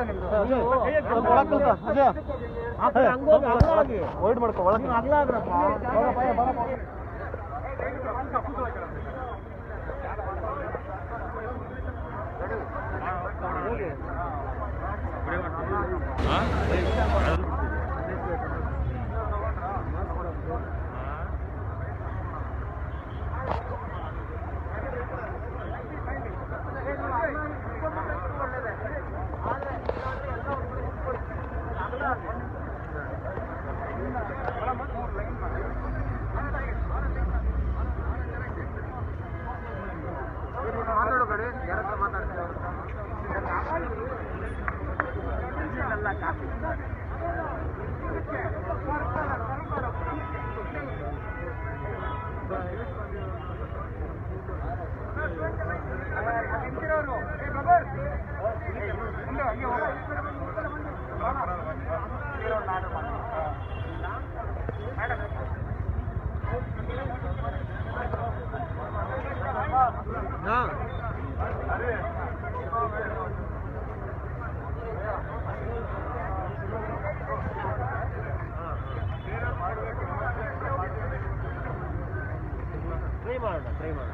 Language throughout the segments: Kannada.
ವೈಡ್ ಮಾಡ್ಕೊ ಒಳಗೆ ಟ್ರೈ ಮಾಡೋಣ.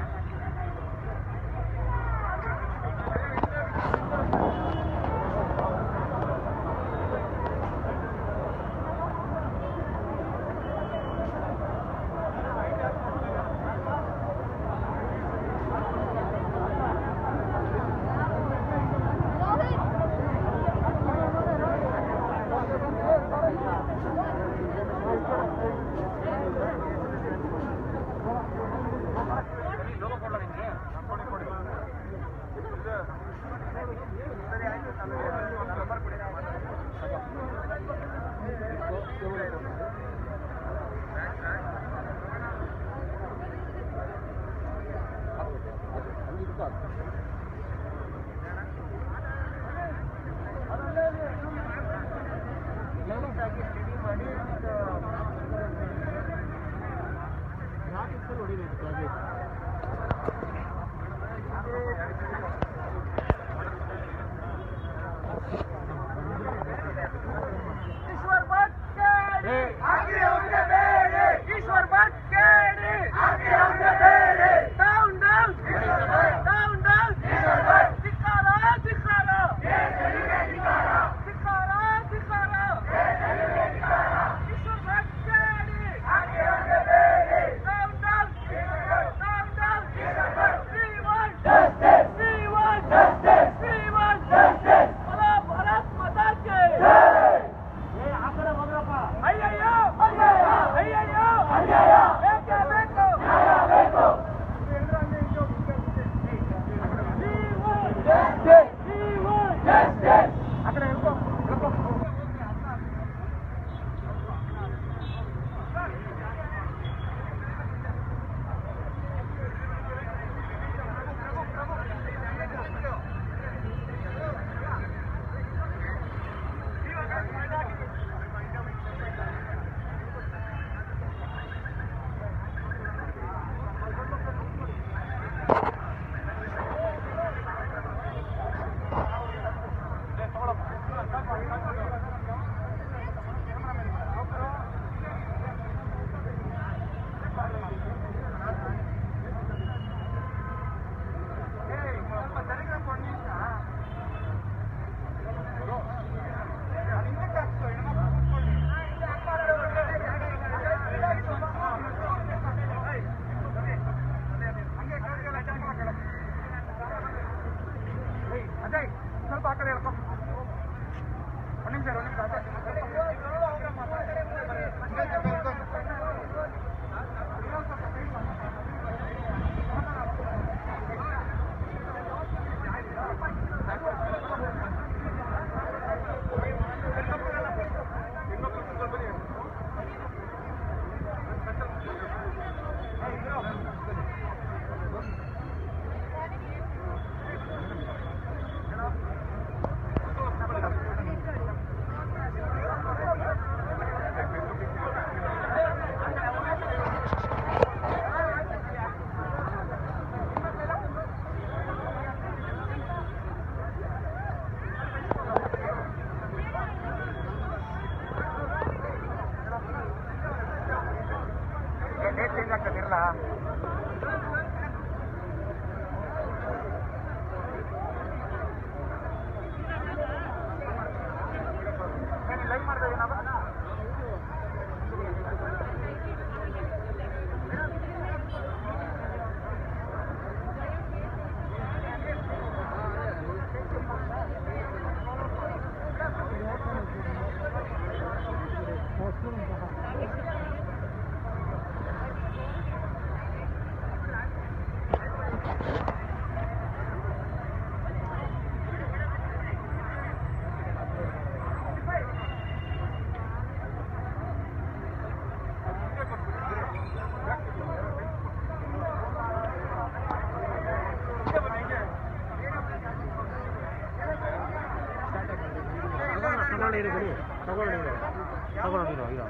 ತಗೊಳ್ಳಿರೋ ಬನ್ನಿ ತಗೊಳ್ಳಿರೋ ಇರೋ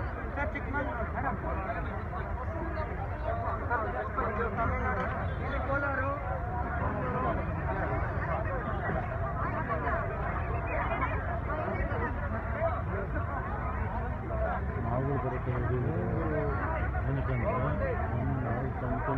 ನಾವು ಬರುತ್ತೆ ಏನಕ್ಕೆ ನಾವು ಸಂಪೂರ್ಣ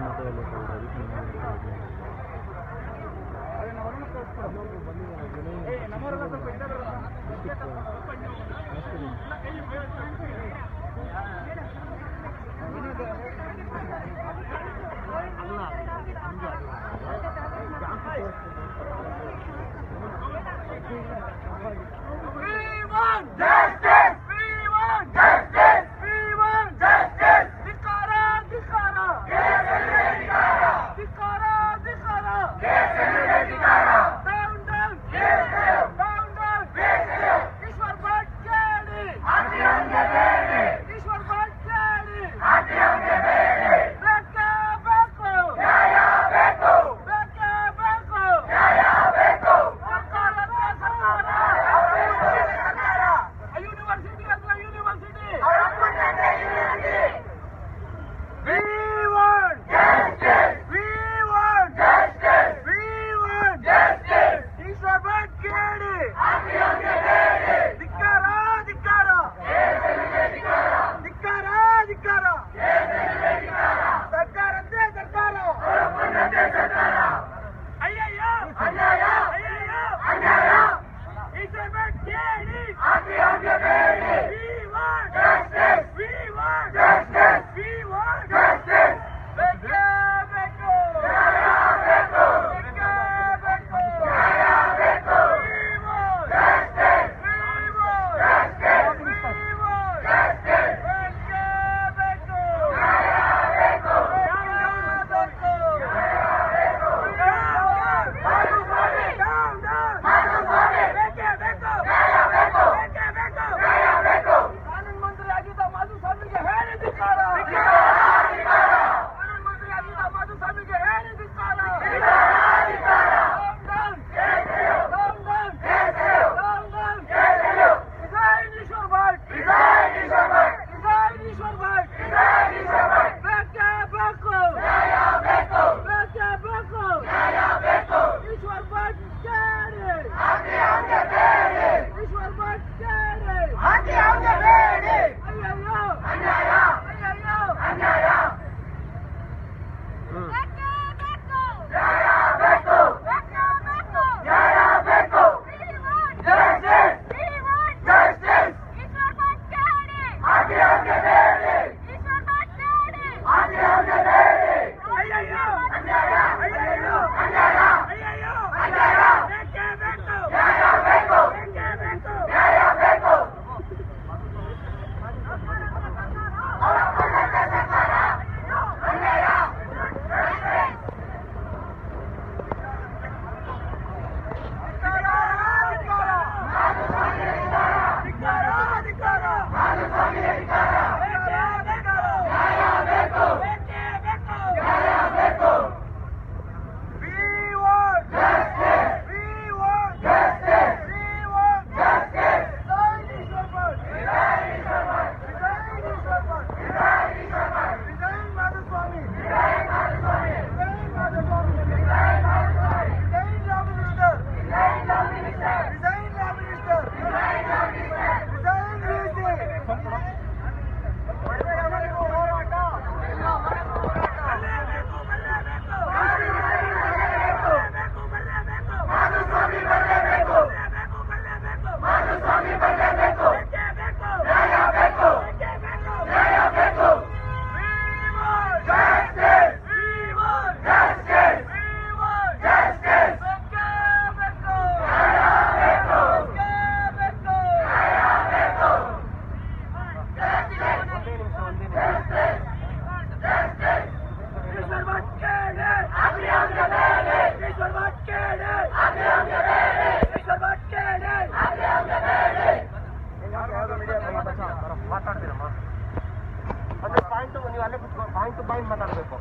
ಪಾಯಿಂಟ್ ಟು ಪಾಯಿಂಟ್ ಮಾತಾಡಬೇಕು.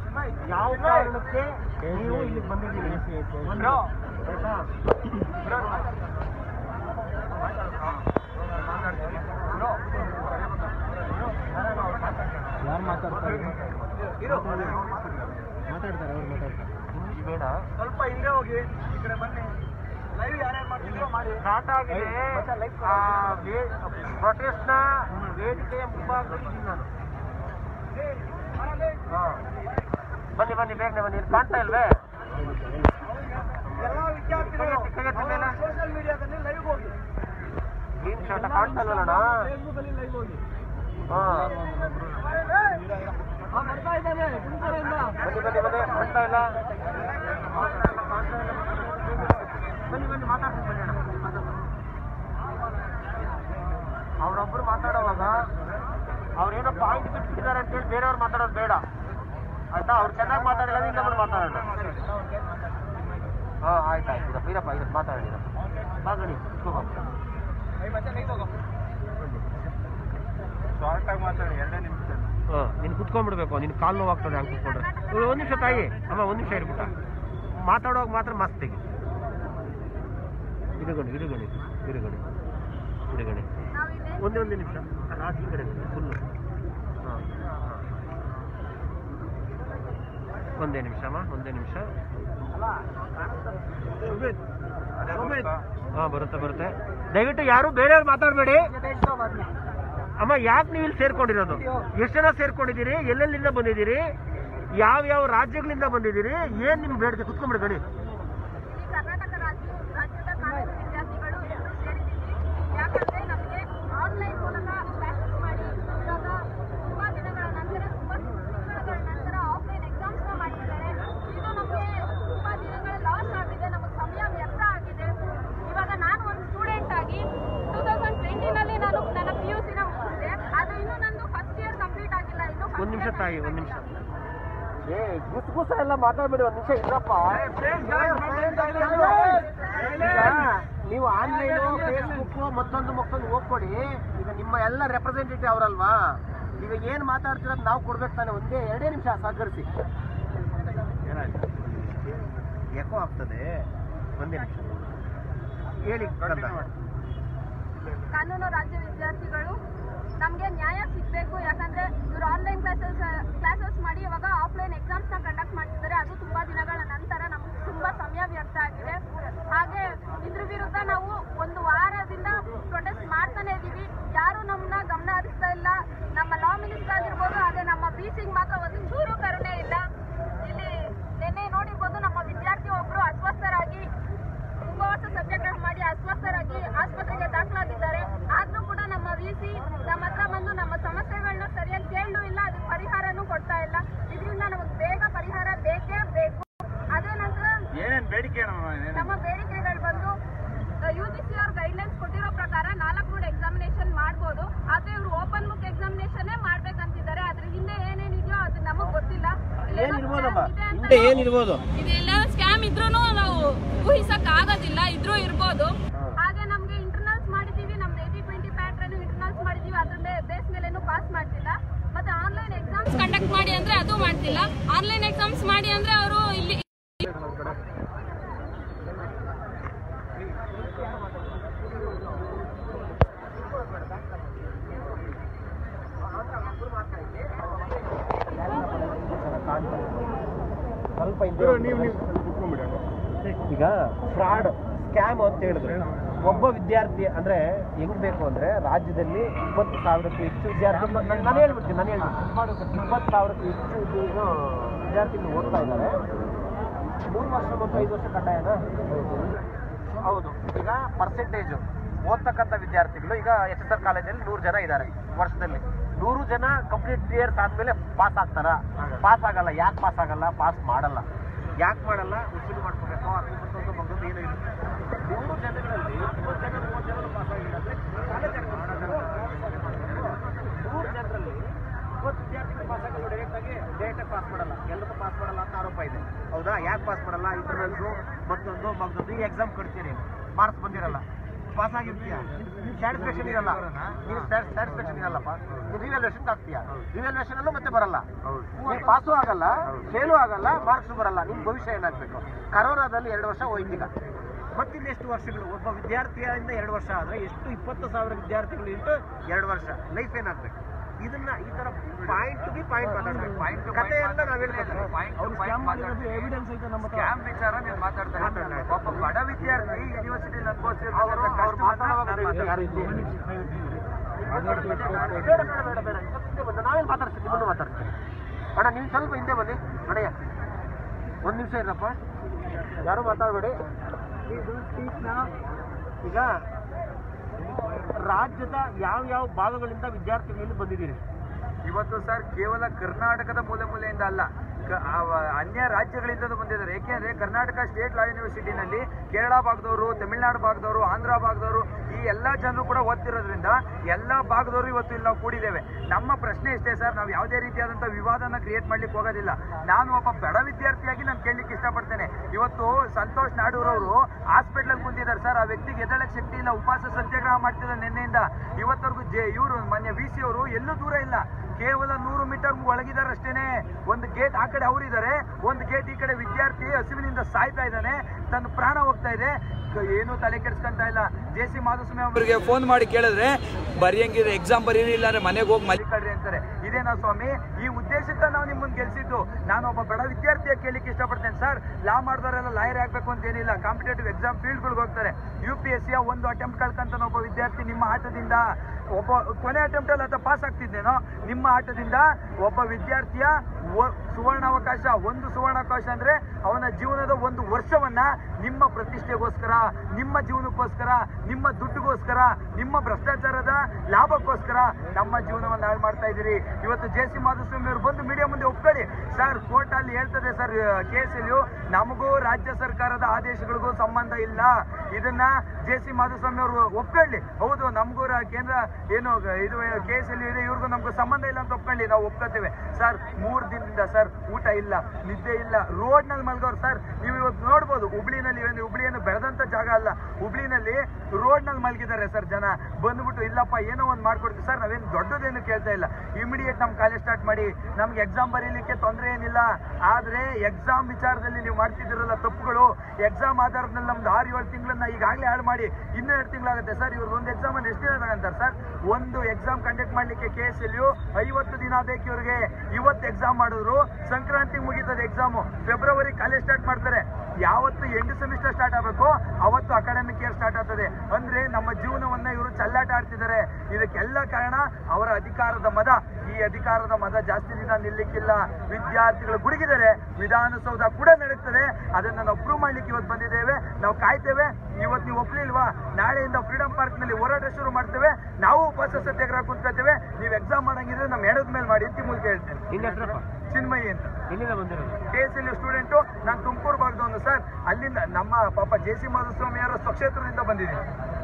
ಯಾವ ಕಾರಣಕ್ಕೆ ನೀವು ಇಲ್ಲಿಗೆ ಬಂದಿದ್ದೀರಿ? ಆಯ್ತಾ? ಸ್ಟಾರ್ಟ್ ಆಗಿದೆ. ಪ್ರೊಟೆಸ್ಟ್ನ ವೇದಿಕೆಯ ಮುಂಭಾಗದಲ್ಲಿ ಇದ್ದೀನಿ ನಾನು. ಬನ್ನಿ ಬನ್ನಿ ಬೇಗನೆ ಬನ್ನಿ. ಕಾಣ್ತಾ ಇಲ್ವೇ? ಎಲ್ಲ ವಿದ್ಯಾರ್ಥಿಗಳು ಸೋಷಿಯಲ್ ಮೀಡಿಯಾದಲ್ಲಿ ಲೈವ್ ಹೋಗಿ ಗ್ರೀನ್ ಶಾರ್ಟ್ ಕಾಣ್ತಾ ಇಲ್ವಲ್ಲಣ್ಣ? ಬರ್ತಾ ಇದ್ದಾನೆ ಬನ್ನಿ ಬನ್ನಿ ಬನ್ನಿ. ಕಾಣ್ತಾ ಇಲ್ಲ. ಬನ್ನಿ ಬನ್ನಿ ಮಾತಾಡ್ತೀನಿ ಬನ್ನಿ ಅಣ್ಣ. ಅವ್ರೊಬ್ರು ಮಾತಾಡೋವಾಗ ಅವ್ರೇನೋ ಪಾಯಿಂಟ್ ಬಿಟ್ಟಿದ್ದಾರೆ ಅಂತೇಳಿ ಬೇರೆಯವ್ರು ಮಾತಾಡೋದು ಬೇಡ ಆಯ್ತಾ? ಅವ್ರು ಚೆನ್ನಾಗಿ ಮಾತಾಡಿಲ್ಲ ಇನ್ನೊಬ್ರು ಮಾತಾಡೋಣ. ಹಾಂ ಆಯ್ತು ಆಯ್ತು. ಇರಪ್ಪ ಇರಪ್ಪ ಮಾತಾಡಿರಪ್ಪ. ಬಾಗಣಿ ಶಾರ್ಟಾಗಿ ಮಾತಾಡಿ 2 ನಿಮಿಷ. ಹಾಂ ನೀನು ಕುತ್ಕೊಂಡ್ಬಿಡ್ಬೇಕು. ನಿನ್ನ ಕಾಲು ನೋವಾಗ್ತದೆ ಹಂಗೆ ಕುತ್ಕೊಂಡ್ರೆ. 1 ನಿಮಿಷ ತಾಯಿ. ಅಮ್ಮ 1 ನಿಮಿಷ ಇರ್ಬಿಟ್ಟ. ಮಾತಾಡುವಾಗ ಮಾತ್ರ ಮಸ್ತಿಗೆ ಇರುಗಣಿ ಇರುಗಣಿ ಇರುಗಣಿ ಇರುಗಣಿ. ಒಂದೇ ನಿಮಿಷ. ರಾತ್ರಿ ಕಡೆ ಫುಲ್ಲು. ಹಾಂ ಒಂದೇ ನಿಮಿಷ ಅಮ್ಮ, ಒಂದೇ ನಿಮಿಷ. ಹಾಂ ಬರುತ್ತೆ ಬರುತ್ತೆ. ದಯವಿಟ್ಟು ಯಾರು ಬೇರೆಯವ್ರು ಮಾತಾಡಬೇಡಿ ಅಮ್ಮ. ಯಾಕೆ ನೀವು ಇಲ್ಲಿ ಸೇರ್ಕೊಂಡಿರೋದು? ಎಷ್ಟು ಜನ ಸೇರ್ಕೊಂಡಿದ್ದೀರಿ? ಎಲ್ಲೆಲ್ಲಿಂದ ಬಂದಿದ್ದೀರಿ? ಯಾವ ರಾಜ್ಯಗಳಿಂದ ಬಂದಿದ್ದೀರಿ? ಏನು ನಿಮ್ಗೆ ಬೇಡಿಕೆ? ಕುತ್ಕೊಂಡ್ಬಿಡಿ ಗಣಿ. ಕರ್ನಾಟಕ ರಾಜ್ಯದ ಕಾನೂನು ವಿದ್ಯಾರ್ಥಿಗಳು ಎಲ್ಲರೂ ಸೇರಿದ್ದೀವಿ. ಯಾಕಂದ್ರೆ ನಮಗೆ ಆನ್ಲೈನ್ ಮೂಲಕ ಕ್ಲಾಸಸ್ ಮಾಡಿ ಇವಾಗ ತುಂಬಾ ದಿನಗಳ ನಂತರ ಆಫ್ಲೈನ್ ಎಕ್ಸಾಮ್ಸ್ನ ಮಾಡಿದ್ದಾರೆ. ಇದು ನಮಗೆ ತುಂಬಾ ದಿನಗಳ ಲಾಸ್ ಆಗಿದೆ. ನಮಗೆ ಸಮಯ ವ್ಯರ್ಥ ಆಗಿದೆ. ಇವಾಗ ನಾನು ಒಂದು ಸ್ಟೂಡೆಂಟ್ ಆಗಿ 2020ನಲ್ಲಿ ನಾನು ನನ್ನ PUCನ ಮುಗಿಸಿದೆ. ಅದು ಇನ್ನೂ ನಂದು ಫಸ್ಟ್ ಇಯರ್ ಕಂಪ್ಲೀಟ್ ಆಗಿಲ್ಲ. ಇನ್ನು 1 ನಿಮಿಷ ತಾಯಿ, 1 ನಿಮಿಷ. ಗುಸ್ಗುಸ ಎಲ್ಲ ಮಾತಾಡ್ಬೇಡಿ. 1 ನಿಮಿಷ ಇದ್ರಪ್ಪ. ನೀವು ಆನ್ಲೈನು ಫೇಸ್ಬುಕ್ ಮತ್ತೊಂದು ಹೋಗ್ಕೊಡಿ. ಈಗ ನಿಮ್ಮ ಎಲ್ಲ ರೆಪ್ರೆಸೆಂಟೇಟಿವ್ ಅವರಲ್ವಾ? ಈಗ ಏನು ಮಾತಾಡ್ತಿರೋದು ನಾವು ಕೊಡ್ಬೇಕು ತಾನೆ. 1-2 ನಿಮಿಷ ಸಹಕರಿಸಿ. ಏನಾಯ್ತು? ಎಕೋ ಆಗ್ತದೆ. 1 ನಿಮಿಷ ಹೇಳಿ. ಕಾನೂನು ರಾಜ್ಯ ವಿದ್ಯಾರ್ಥಿಗಳು ನಮಗೆ ನ್ಯಾಯ ಸಿಗಬೇಕು. ಯಾಕಂದ್ರೆ ಇವರು ಆನ್ಲೈನ್ ಕ್ಲಾಸಸ್ ಮಾಡಿ ಇವಾಗ ಆಫ್ಲೈನ್ ಎಕ್ಸಾಮ್ಸ್ನ ಕಂಡಕ್ಟ್ ಮಾಡ್ತಿದ್ದಾರೆ. ಅದು ತುಂಬಾ ದಿನಗಳ ನಂತರ ನಮ್ಗೆ ತುಂಬಾ ಸಮಯ ವ್ಯರ್ಥ ಆಗಿದೆ. ಹಾಗೆ ಇದ್ರ ವಿರುದ್ಧ ನಾವು 1 ವಾರದಿಂದ ಪ್ರೊಟೆಸ್ಟ್ ಮಾಡ್ತಾನೆ ಇದ್ದೀವಿ. ಯಾರು ನಮ್ಮನ್ನ ಗಮನ ಹರಿಸ್ತಾ ಇಲ್ಲ. ನಮ್ಮ ಲಾ ಮಿನಿಸ್ಟರ್ ಆಗಿರ್ಬೋದು, ಹಾಗೆ ನಮ್ಮ BCಗೆ ಮಾತ್ರ ಒಂದು ಚೂರು ಕರುಣೆ ಇಲ್ಲ. ಇಲ್ಲಿ ನಿನ್ನೆ ನೋಡಿರ್ಬೋದು, ನಮ್ಮ ವಿದ್ಯಾರ್ಥಿ ಒಬ್ರು ಅಸ್ವಸ್ಥರಾಗಿ ಉಪವಾಸ ಸತ್ಯಾಗ್ರಹ ಮಾಡಿ ಅಸ್ವಸ್ಥರಾಗಿ ಆಸ್ಪತ್ರೆಗೆ ದಾಖಲಾಗಿದ್ದಾರೆ. ಆದ್ರೂ ಕೂಡ ನಮ್ಮ VC ನಮ್ಮ ಹತ್ರ ಬಂದು ನಮ್ಮ ಸಮಸ್ಯೆಗಳನ್ನ ಸರಿಯಾಗಿ ಕೇಳಲೂ ಇಲ್ಲ, ಅದಕ್ಕೆ ಪರಿಹಾರನೂ ಕೊಡ್ತಾ ಇಲ್ಲ. ಇದರಿಂದ ನಮಗೆ ಬೇಗ ಪರಿಹಾರ ಬೇಕೇ ಬೇಕು. ಅದೇ ನಂತರ ನಮ್ಮ ಬೇಡಿಕೆಗಳು ಬಂದು UGC ಅವ್ರ ಗೈಡ್ಲೈನ್ಸ್ ಕೊಟ್ಟಿರೋ ಪ್ರಕಾರ 4 ಮೋಡ್ ಎಕ್ಸಾಮಿನೇಷನ್ ಮಾಡ್ಬೋದು. ಆದ್ರೆ ಇವರು ಓಪನ್ ಬುಕ್ ಎಕ್ಸಾಮಿನೇಷನ್ನೇ ಮಾಡ್ಬೇಕಂತಿದ್ದಾರೆ. ಅದ್ರ ಹಿಂದೆ ಏನೇನಿದೆಯೋ ಅದು ನಮಗ್ ಗೊತ್ತಿಲ್ಲ. ಇದೆಲ್ಲ ಸ್ಕ್ಯಾಮ್ ಇದ್ರೂ ನಾವು ಊಹಿಸಕ್ ಆಗೋದಿಲ್ಲ. ಇದ್ರೂ ಇರ್ಬೋದು. ಹಾಗೆ ನಮ್ಗೆ ಇಂಟರ್ನಲ್ಸ್ ಮಾಡಿದೀವಿ. ನಮ್ದು 80-20 ಪ್ಯಾಟ್ರನ್ ಇಂಟರ್ನಲ್ಸ್ ಮಾಡಿದೀವಿ. ಅದ್ರ ಬೇಸ್ ಮೇಲೇನು ಪಾಸ್ ಮಾಡ್ತಿಲ್ಲ. ಮತ್ತೆ ಆನ್ಲೈನ್ ಎಕ್ಸಾಮ್ಸ್ ಕಂಡಕ್ಟ್ ಮಾಡಿ ಅಂದ್ರೆ ಅದು ಮಾಡ್ತಿಲ್ಲ. ಆನ್ಲೈನ್ ಎಕ್ಸಾಮ್ಸ್ ಮಾಡಿ ಅಂದ್ರೆ ಅವರು ಇಲ್ಲಿ ಸ್ವಲ್ಪ ಈಗ ಫ್ರಾಡ್ ಸ್ಕ್ಯಾಮ್ ಅಂತ ಹೇಳಿದ್ರೆ ಒಬ್ಬ ವಿದ್ಯಾರ್ಥಿ ಅಂದ್ರೆ ಹೆಂಗ್ ಬೇಕು ಅಂದ್ರೆ ರಾಜ್ಯದಲ್ಲಿ 20,000ಕ್ಕೂ ಹೆಚ್ಚು ವಿದ್ಯಾರ್ಥಿ ನಾನು ಹೇಳ್ಬಿಡ್ತೀನಿ 20,000ಕ್ಕೂ ಹೆಚ್ಚು ವಿದ್ಯಾರ್ಥಿಗಳು ಓದ್ತಾ ಇದ್ದಾರೆ. 3 ವರ್ಷ ಮತ್ತು 5 ವರ್ಷ ಕಡ್ಡಾಯನಾ? ಹೌದು. ಈಗ ಪರ್ಸೆಂಟೇಜು ಓದ್ತಕ್ಕಂಥ ವಿದ್ಯಾರ್ಥಿಗಳು ಈಗ SSR ಕಾಲೇಜಲ್ಲಿ 100 ಜನ ಇದ್ದಾರೆ. ವರ್ಷದಲ್ಲಿ 100 ಜನ ಕಂಪ್ಲೀಟ್ 3 ಇಯರ್ಸ್ ಆದಮೇಲೆ ಪಾಸ್ ಆಗ್ತಾರ? ಪಾಸ್ ಆಗಲ್ಲ. ಯಾಕೆ ಪಾಸ್ ಆಗಲ್ಲ? ಪಾಸ್ ಮಾಡಲ್ಲ. ಯಾಕೆ ಮಾಡಲ್ಲ? ಉಸಿರು ಮಾಡ್ಕೋಬೇಕು. ಅದು ಮಗದೊಂದು ಏನೋ ಇಲ್ಲ. 100 ಜನಗಳಲ್ಲಿ 20 ಜನ 30 ಜನ ಪಾಸ್ ಆಗಿಲ್ಲ ಅಂದರೆ ಕಾಲೇಜ್ 100 ಜನರಲ್ಲಿ 20 ವಿದ್ಯಾರ್ಥಿಗಳು ಪಾಸ್ ಆಗಲ್ಲ. ಡೈರೆಕ್ಟಾಗಿ ಪಾಸ್ ಮಾಡಲ್ಲ. ಎಲ್ಲರೂ ಪಾಸ್ ಮಾಡಲ್ಲ ಅಂತ ಆರೋಪ ಇದೆ. ಹೌದಾ? ಯಾಕೆ ಪಾಸ್ ಮಾಡಲ್ಲ? ಇಂಟರ್ನಲ್ಸು ಮತ್ತೊಂದು ಈ ಎಕ್ಸಾಮ್ ಕಟ್ತೀರಿ, ಮಾರ್ಕ್ಸ್ ಬಂದಿರಲ್ಲ, ಪಾಸ್ ಆಗಿರ್ತೀಯ, ಸ್ಯಾಟಿಸ್ಫ್ಯಾಕ್ಷನ್ ಇರಲ್ಲ. ನೀನು ಸ್ಯಾಟಿಸ್ಫ್ಯಾಕ್ಷನ್ ಇರಲ್ಲಪ್ಪ, ರಿವ್ಯಾಲ್ಯೂಷನ್ ಆಗ್ತೀಯ. ರಿವ್ಯಾಲ್ಯೂಷನ್ ಅಲ್ಲೂ ಮತ್ತೆ ಬರಲ್ಲ. ನೀನು ಪಾಸು ಆಗಲ್ಲ, ಫೇಲು ಆಗಲ್ಲ, ಮಾರ್ಕ್ಸು ಬರಲ್ಲ. ನಿನ್ನ ಭವಿಷ್ಯ ಏನಾಗಬೇಕು? ಕರೋನಾದಲ್ಲಿ 2 ವರ್ಷ ಹೋಯ್ತೀಗ. ಮತ್ತಿಂದ ಎಷ್ಟು ವರ್ಷಗಳು? ಒಬ್ಬ ವಿದ್ಯಾರ್ಥಿಯಿಂದ 2 ವರ್ಷ ಆದರೆ ಎಷ್ಟು? 20,000 ವಿದ್ಯಾರ್ಥಿಗಳು ಇಂಟು 2 ವರ್ಷ. ಲೈಫ್ ಏನಾಗಬೇಕು? ಇದನ್ನ ಈ ತರ ಪಾಯಿಂಟ್ ಟು ಪಾಯಿಂಟ್ ಮಾತಾಡ್ಬೇಕು. ಕತೆ ಎಲ್ಲ ನಾವ್ ಹೇಳ್ಬೇಕು. ಎವಿಡೆನ್ಸ್ ಐತೆ ನಮ್ಮ ಸ್ಕ್ಯಾಮ್ ವಿಚಾರ ನೀವು ಮಾತಾಡ್ತಾರೆ. ಒಬ್ಬ ಬಡ ವಿದ್ಯಾರ್ಥಿ ಯೂನಿವರ್ಸಿಟಿ ನಾವೇನು ಮಾತಾಡ್ತೀವಿ, ನಿಮ್ಮನ್ನು ಮಾತಾಡ್ತೀವಿ. ಅಣ್ಣ ನೀವು ಸ್ವಲ್ಪ ಹಿಂದೆ ಬನ್ನಿ ಅಣ್ಣಯ್ಯ, ಒಂದು ನಿಮಿಷ ಇರಪ್ಪ, ಯಾರು ಮಾತಾಡಬೇಡಿ. ಈಗ ರಾಜ್ಯದ ಯಾವ ಭಾಗಗಳಿಂದ ವಿದ್ಯಾರ್ಥಿಗಳು ಬಂದಿದ್ದೀರಿ? ಇವತ್ತು ಸರ್ ಕೇವಲ ಕರ್ನಾಟಕದ ಮೂಲೆಯಿಂದ ಅಲ್ಲ, ಅನ್ಯ ರಾಜ್ಯಗಳಿಂದ ಬಂದಿದ್ದಾರೆ. ಏಕೆಂದ್ರೆ ಕರ್ನಾಟಕ ಸ್ಟೇಟ್ ಲಾ ಯೂನಿವರ್ಸಿಟಿನಲ್ಲಿ ಕೇರಳ ಭಾಗದವರು, ತಮಿಳುನಾಡು ಭಾಗದವರು, ಆಂಧ್ರ ಭಾಗದವರು, ಈ ಎಲ್ಲ ಜನರು ಕೂಡ ಓದ್ತಿರೋದ್ರಿಂದ ಎಲ್ಲ ಭಾಗದವರು ಇವತ್ತು ಇಲ್ಲಿ ನಾವು ಕೂಡಿದ್ದೇವೆ. ನಮ್ಮ ಪ್ರಶ್ನೆ ಇಷ್ಟೇ ಸರ್, ನಾವು ಯಾವುದೇ ರೀತಿಯಾದಂಥ ವಿವಾದನ ಕ್ರಿಯೇಟ್ ಮಾಡ್ಲಿಕ್ಕೆ ಹೋಗೋದಿಲ್ಲ. ನಾನು ಒಬ್ಬ ಬಡ ವಿದ್ಯಾರ್ಥಿಯಾಗಿ ನಾನು ಕೇಳಲಿಕ್ಕೆ ಇಷ್ಟಪಡ್ತೇನೆ. ಇವತ್ತು ಸಂತೋಷ್ ನಾಡೂರವರು ಹಾಸ್ಪಿಟಲ್ ಕುಂತಿದ್ದಾರೆ ಸರ್, ಆ ವ್ಯಕ್ತಿಗೆ ಎದ್ದೇಳಕ್ಕೆ ಶಕ್ತಿ ಇಲ್ಲ, ಉಪವಾಸ ಸತ್ಯಾಗ್ರಹ ಮಾಡ್ತಿದ್ದಾರೆ ನಿನ್ನೆಯಿಂದ ಇವತ್ತವರೆಗೂ. ಇವರು ಮೊನ್ನೆ VC ಅವರು ಎಲ್ಲೂ ದೂರ ಇಲ್ಲ, ಕೇವಲ 100 ಮೀಟರ್ ಒಳಗಿದ್ದಾರೆ ಅಷ್ಟೇನೆ. ಒಂದು ಗೇಟ್ ಆ ಕಡೆ ಅವರಿದ್ದಾರೆ, ಒಂದು ಗೇಟ್ ಈ ಕಡೆ ವಿದ್ಯಾರ್ಥಿ ಹಸಿವಿನಿಂದ ಸಾಯ್ತಾ ಇದ್ದಾನೆ, ತನ್ನ ಪ್ರಾಣ ಹೋಗ್ತಾ ಇದೆ, ಏನು ತಲೆ ಕೆಡಿಸ್ಕೊಂತ ಇಲ್ಲ. JC ಮಾಧುಸ್ವಾಮಿ ಅವರಿಗೆ ಫೋನ್ ಮಾಡಿ ಕೇಳಿದ್ರೆ ಬರೆಯಂಗಿದ್ರೆ ಎಕ್ಸಾಮ್ ಬರೀನಿಲ್ಲ ಅಂದ್ರೆ ಮನೆಗೆ ಹೋಗಿ ಮಲಿಕಳ್ರಿ ಅಂತಾರೆ. ಇದೇನಾ ಸ್ವಾಮಿ? ಈ ಉದ್ದೇಶಕ್ಕೆ ನಾವು ನಿಮ್ಮನ್ನು ಗೆಲ್ಸಿದ್ದು. ನಾನು ಒಬ್ಬ ಬಡ ವಿದ್ಯಾರ್ಥಿಯಾಗಿ ಕೇಳಲಿಕ್ಕೆ ಇಷ್ಟಪಡ್ತೇನೆ ಸರ್. ಲಾ ಮಾಡಿದವರೆಲ್ಲ ಲಾಯರ್ ಆಗ್ಬೇಕು ಅಂತ ಏನಿಲ್ಲ, ಕಾಂಪಿಟೇಟಿವ್ ಎಕ್ಸಾಮ್ ಫೀಲ್ಡ್ಗಳಿಗೆ ಹೋಗ್ತಾರೆ. UPSC ಒಂದು ಅಟೆಂಪ್ಟ್ ಕಳ್ಕಂತಾನೆ ಒಬ್ಬ ವಿದ್ಯಾರ್ಥಿ. ನಿಮ್ಮ ಆಟದಿಂದ ಒಬ್ಬ ಕೊನೆ ಅಟೆಂಪ್ಟ್ ಅಲ್ಲಿ ಅಥವಾ ಪಾಸ್ ಆಗ್ತಿದ್ದೇನೋ, ನಿಮ್ಮ ಆಟದಿಂದ ಒಬ್ಬ ವಿದ್ಯಾರ್ಥಿಯ ಸುವರ್ಣಾವಕಾಶ, ಒಂದು ಸುವರ್ಣಾವಕಾಶ ಅಂದ್ರೆ ಅವನ ಜೀವನದ ಒಂದು ವರ್ಷವನ್ನ ನಿಮ್ಮ ಪ್ರತಿಷ್ಠೆಗೋಸ್ಕರ, ನಿಮ್ಮ ಜೀವನಕ್ಕೋಸ್ಕರ, ನಿಮ್ಮ ದುಡ್ಡುಗೋಸ್ಕರ, ನಿಮ್ಮ ಭ್ರಷ್ಟಾಚಾರದ ಲಾಭಕ್ಕೋಸ್ಕರ ನಮ್ಮ ಜೀವನವನ್ನು ಹಾಳು ಮಾಡ್ತಾ ಇದ್ದೀರಿ. ಇವತ್ತು JC ಮಾಧುಸ್ವಾಮಿ ಅವರು ಬಂದು ಮೀಡಿಯಾ ಮುಂದೆ ಒಪ್ಕೊಳ್ಳಿ ಸರ್. ಕೋರ್ಟ್ ಅಲ್ಲಿ ಹೇಳ್ತದೆ ಸರ್, KSLU ನಮಗೂ ರಾಜ್ಯ ಸರ್ಕಾರದ ಆದೇಶಗಳಿಗೂ ಸಂಬಂಧ ಇಲ್ಲ. ಇದನ್ನ JC ಮಾಧುಸ್ವಾಮಿ ಅವರು ಒಪ್ಕೊಳ್ಳಿ. ಹೌದು, ನಮಗೂ ಕೇಂದ್ರ ಏನು ಇದು KSLU ಇದೆ, ಇವ್ರಿಗೂ ನಮಗೂ ಸಂಬಂಧ ಇಲ್ಲ ಅಂತ ಒಪ್ಕೊಳ್ಳಿ, ನಾವು ಒಪ್ಕೋತೇವೆ ಸರ್. 3 ದಿನದಿಂದ ಸರ್ ಊಟ ಇಲ್ಲ, ನಿದ್ದೆ ಇಲ್ಲ, ರೋಡ್ ನಲ್ಲಿ ಮಲ್ಗೋರು ಸರ್. ನೀವು ಇವತ್ತು ನೋಡ್ಬೋದು ಹುಬ್ಳಿನಲ್ಲಿ, ಹುಬ್ಳಿಯನ್ನು ಬೆಳೆದಂತ ಜಾಗ ಅಲ್ಲ, ಹುಬ್ಳಿನಲ್ಲಿ ರೋಡ್ ನಲ್ಲಿ ಮಲ್ಗಿದ್ದಾರೆ ಸರ್ ಜನ. ಬಂದ್ಬಿಟ್ಟು ಇಲ್ಲಪ್ಪ ಏನೋ ಒಂದು ಮಾಡ್ಕೊಡ್ತೀವಿ ಸರ್, ನಾವೇನು ದೊಡ್ಡದೇನು ಕೇಳ್ತಾ ಇಲ್ಲ, ಇಮಿಡಿಯೇಟ್ ನಮ್ಮ ಕಾಲೇಜ್ ಸ್ಟಾರ್ಟ್ ಮಾಡಿ, ನಮ್ಗೆ ಎಕ್ಸಾಮ್ ಬರೀಲಿಕ್ಕೆ ತೊಂದರೆ ಏನಿಲ್ಲ. ಆದ್ರೆ ಎಕ್ಸಾಮ್ ವಿಚಾರದಲ್ಲಿ ನೀವು ಮಾಡ್ತಿದ್ದೀರಲ್ಲ ತಪ್ಪುಗಳು, ಎಕ್ಸಾಮ್ ಆಧಾರದ ಮೇಲೆ ನಮ್ದು 6-7 ತಿಂಗಳನ್ನ ಈಗಾಗಲೇ ಹಾಳು ಮಾಡಿ ಇನ್ನೂ 2 ತಿಂಗಳಾಗುತ್ತೆ ಸರ್. ಇವ್ರು ಒಂದು ಎಕ್ಸಾಮ್ ಅನ್ನು ಎಷ್ಟು ದಿನ ತಗೊಂತಾರೆ ಸರ್? ಒಂದು ಎಕ್ಸಾಮ್ ಕಂಡಕ್ಟ್ ಮಾಡ್ಲಿಕ್ಕೆ KSLU 50 ದಿನ ಬೇಕು ಇವ್ರಿಗೆ. ಇವತ್ತು ಎಕ್ಸಾಮ್ ಮಾಡಿದ್ರು, ಸಂಕ್ರಾಂತಿಗೆ ಮುಗೀತದೆ ಎಕ್ಸಾಮು, ಫೆಬ್ರವರಿ ಕಾಲೇಜ್ ಸ್ಟಾರ್ಟ್ ಮಾಡ್ತಾರೆ. ಯಾವತ್ತು ಎಂಡ್ ಸೆಮಿಸ್ಟರ್ ಸ್ಟಾರ್ಟ್ ಆಗಬೇಕು ಅವತ್ತು ಅಕಾಡೆಮಿಕ್ ಇಯರ್ ಸ್ಟಾರ್ಟ್ ಆಗ್ತದೆ. ಅಂದ್ರೆ ನಮ್ಮ ಜೀವನವನ್ನ ಇವರು ಚಲ್ಲಾಟ ಆಡ್ತಿದ್ದಾರೆ. ಇದಕ್ಕೆಲ್ಲ ಕಾರಣ ಅವರ ಅಧಿಕಾರದ ಮದ. ಈ ಅಧಿಕಾರದ ಮದ ಜಾಸ್ತಿ ದಿನ ನಿಲ್ಲಿಕ್ಕಿಲ್ಲ. ವಿದ್ಯಾರ್ಥಿಗಳು ಗುಡುಗಿದ್ದಾರೆ, ವಿಧಾನಸೌಧ ಕೂಡ ನಡೀತದೆ. ಅದನ್ನ ನಾವು ಪ್ರೂವ್ ಮಾಡ್ಲಿಕ್ಕೆ ಇವತ್ತು ಬಂದಿದ್ದೇವೆ. ನಾವು ಕಾಯ್ತೇವೆ. ಇವತ್ತು ನೀವು ಒಪ್ಲಿಲ್ವಾ, ನಾಳೆಯಿಂದ ಫ್ರೀಡಂ ಪಾರ್ಕ್ ನಲ್ಲಿ ಹೋರಾಟ ಶುರು ಮಾಡ್ತೇವೆ. ನಾವು ಉಪವಾಸ ಸತ್ಯಾಗ್ರಹ ಕುಂತ್ಕೊಳ್ತೇವೆ. ನೀವು ಎಕ್ಸಾಮ್ ಮಾಡಂಗಿದ್ರೆ ನಮ್ಮ ಎಡದ ಮೇಲೆ ಮಾಡಿ ಅಂತ ಮೂಲಕ ಹೇಳ್ತೇನೆ. ಚಿನ್ಮಯಿ ಅಂತ, ಎಲ್ಲಿಂದ ಬಂದಿರೋದು? KSLU student. ನಾನು ತುಮಕೂರು ಭಾಗದವನು ಸರ್. ಅಲ್ಲಿಂದ ನಮ್ಮ ಪಾಪ JC ಮಾಧುಸ್ವಾಮಿ ಅವರ ಸ್ವಕ್ಷೇತ್ರದಿಂದ ಬಂದಿದ್ದೀನಿ.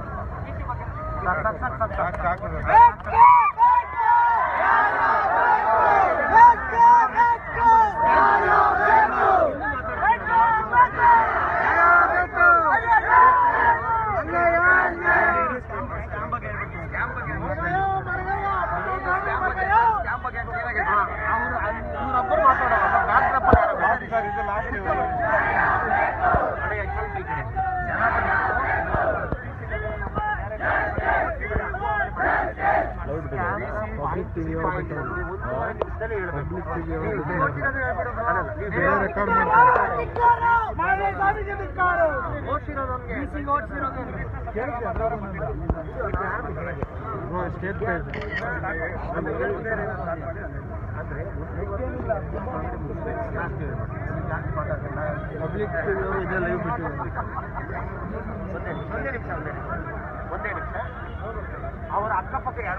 ಒಂದೇ ನಿಮಿಷ ಅವರ ಅಕ್ಕಪಕ್ಕ ಯಾರು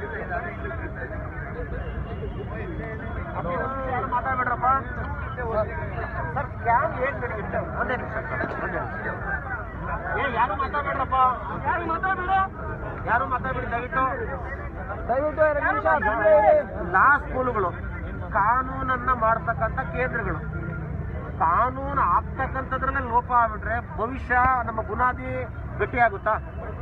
ಮಾತಾಡ್ಬೇಡ್ರಪ್ಪ ಸರ್. ಸ್ಕ್ಯಾಮ್ ಹೇಗೆ ನಡೆಯುತ್ತೆ? ಒಂದೇ ನಿಮಿಷ, ಯಾರು ಮಾತಾಡ್ಬೇಡ್ರಪ್ಪ, ಯಾರು ಮಾತಾಡ್ಬೇಡಿ ದಯವಿಟ್ಟು. ಲಾ ಸ್ಕೂಲುಗಳು ಕಾನೂನನ್ನ ಮಾಡ್ತಕ್ಕಂಥ ಕೇಂದ್ರಗಳು. ಕಾನೂನು ಆಗ್ತಕ್ಕಂಥದ್ರಲ್ಲೇ ಲೋಪ ಆಗ್ಬಿಟ್ರೆ ಭವಿಷ್ಯ ನಮ್ಮ ಬುನಾದಿ ಗಟ್ಟಿಯಾಗುತ್ತಾ